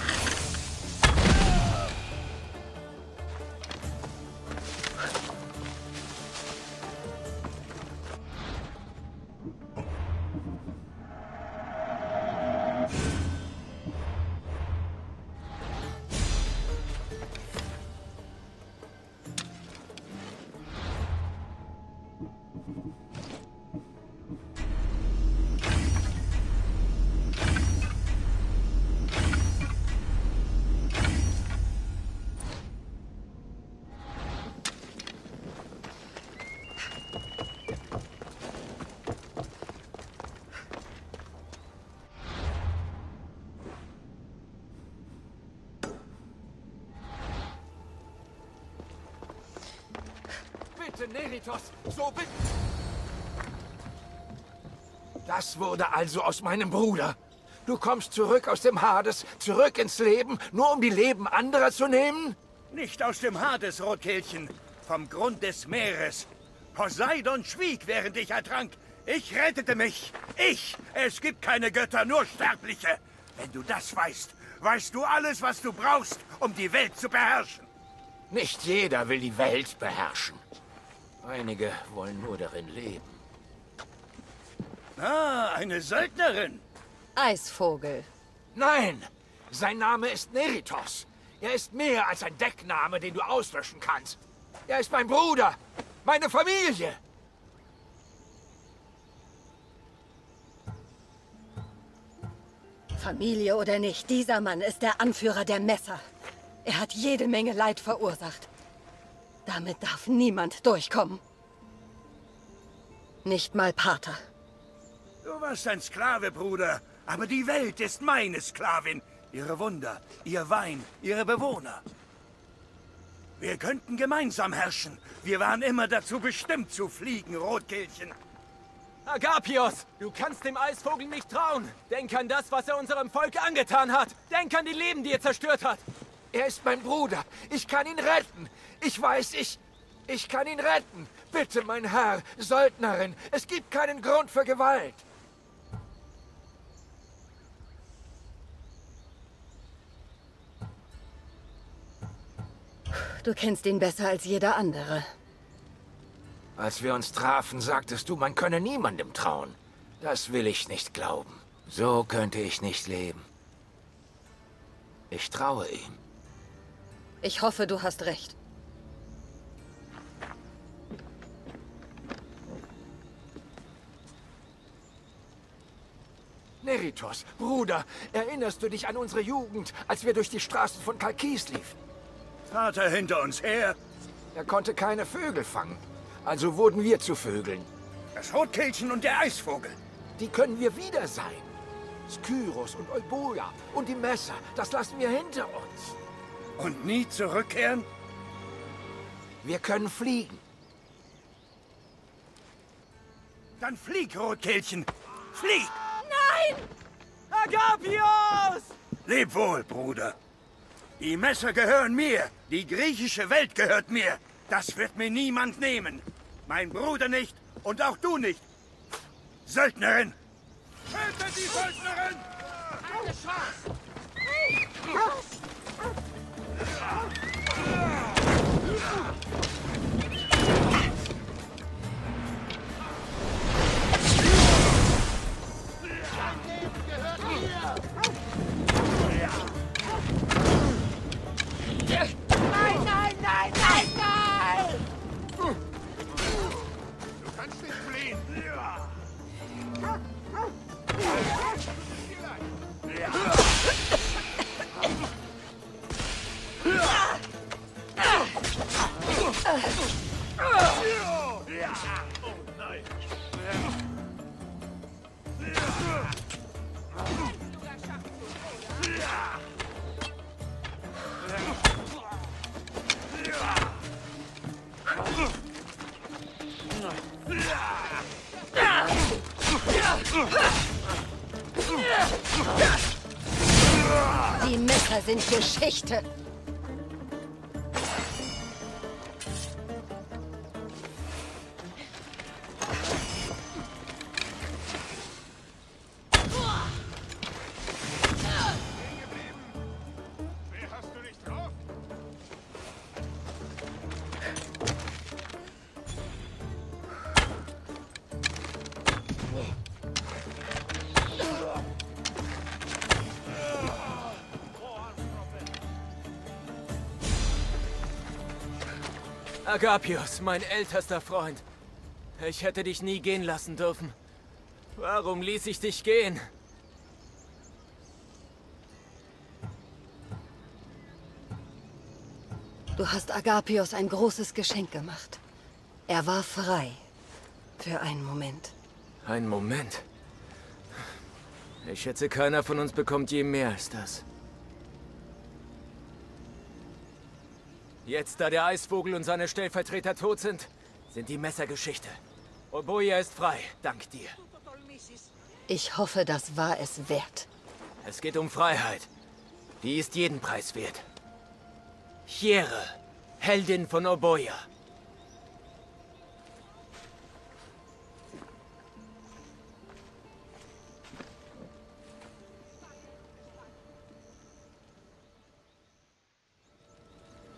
Bitte, Neritos, so bitte! Das wurde also aus meinem Bruder. Du kommst zurück aus dem Hades, zurück ins Leben, nur um die Leben anderer zu nehmen? Nicht aus dem Hades, Rotkehlchen. Vom Grund des Meeres. Poseidon schwieg, während ich ertrank. Ich rettete mich. Ich! Es gibt keine Götter, nur Sterbliche. Wenn du das weißt, weißt du alles, was du brauchst, um die Welt zu beherrschen. Nicht jeder will die Welt beherrschen. Einige wollen nur darin leben. Ah, eine Söldnerin. Eisvogel. Nein, sein Name ist Neritos. Er ist mehr als ein Deckname, den du auslöschen kannst. Er ist mein Bruder, meine Familie. Familie oder nicht, dieser Mann ist der Anführer der Messer. Er hat jede Menge Leid verursacht. Damit darf niemand durchkommen. Nicht mal Pater. Du warst ein Sklave, Bruder. Aber die Welt ist meine Sklavin. Ihre Wunder, ihr Wein, ihre Bewohner. Wir könnten gemeinsam herrschen. Wir waren immer dazu bestimmt zu fliegen, Rotkehlchen. Agapios, du kannst dem Eisvogel nicht trauen. Denk an das, was er unserem Volk angetan hat. Denk an die Leben, die er zerstört hat. Er ist mein Bruder. Ich kann ihn retten. Ich weiß, ich... Ich kann ihn retten. Bitte, mein Herr, Söldnerin. Es gibt keinen Grund für Gewalt. Du kennst ihn besser als jeder andere. Als wir uns trafen, sagtest du, man könne niemandem trauen. Das will ich nicht glauben. So könnte ich nicht leben. Ich traue ihm. Ich hoffe, du hast recht. Neritos, Bruder, erinnerst du dich an unsere Jugend, als wir durch die Straßen von Kalkis liefen? Vater hinter uns her. Er konnte keine Vögel fangen. Also wurden wir zu Vögeln. Das Rotkehlchen und der Eisvogel. Die können wir wieder sein. Skyros und Euboja und die Messer, das lassen wir hinter uns. Und nie zurückkehren? Wir können fliegen. Dann flieg, Rotkehlchen. Flieg! Nein! Agapios! Leb wohl, Bruder. Die Messer gehören mir. Die griechische Welt gehört mir. Das wird mir niemand nehmen. Mein Bruder nicht und auch du nicht. Söldnerin! Tötet die Söldnerin! Keine Chance! Nein, nein, nein, nein, nein! Du kannst nicht fliehen. Die Messer sind Geschichte. Wer hast du nicht drauf? Agapios, mein ältester Freund. Ich hätte dich nie gehen lassen dürfen. Warum ließ ich dich gehen? Du hast Agapios ein großes Geschenk gemacht. Er war frei. Für einen Moment. Ein Moment. Ich schätze, keiner von uns bekommt je mehr als das. Jetzt, da der Eisvogel und seine Stellvertreter tot sind, sind die Messer Geschichte. Euboja ist frei, dank dir. Ich hoffe, das war es wert. Es geht um Freiheit. Die ist jeden Preis wert. Chere, Heldin von Euboja.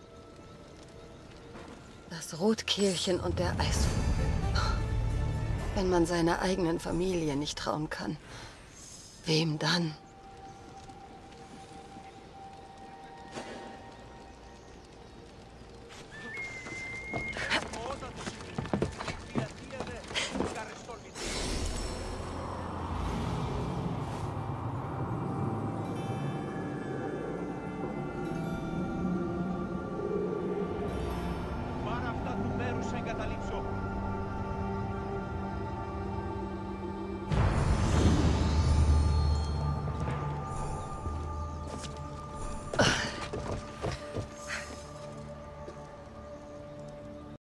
Das Rotkehlchen und der Eisvogel. Wenn man seiner eigenen Familie nicht trauen kann, wem dann?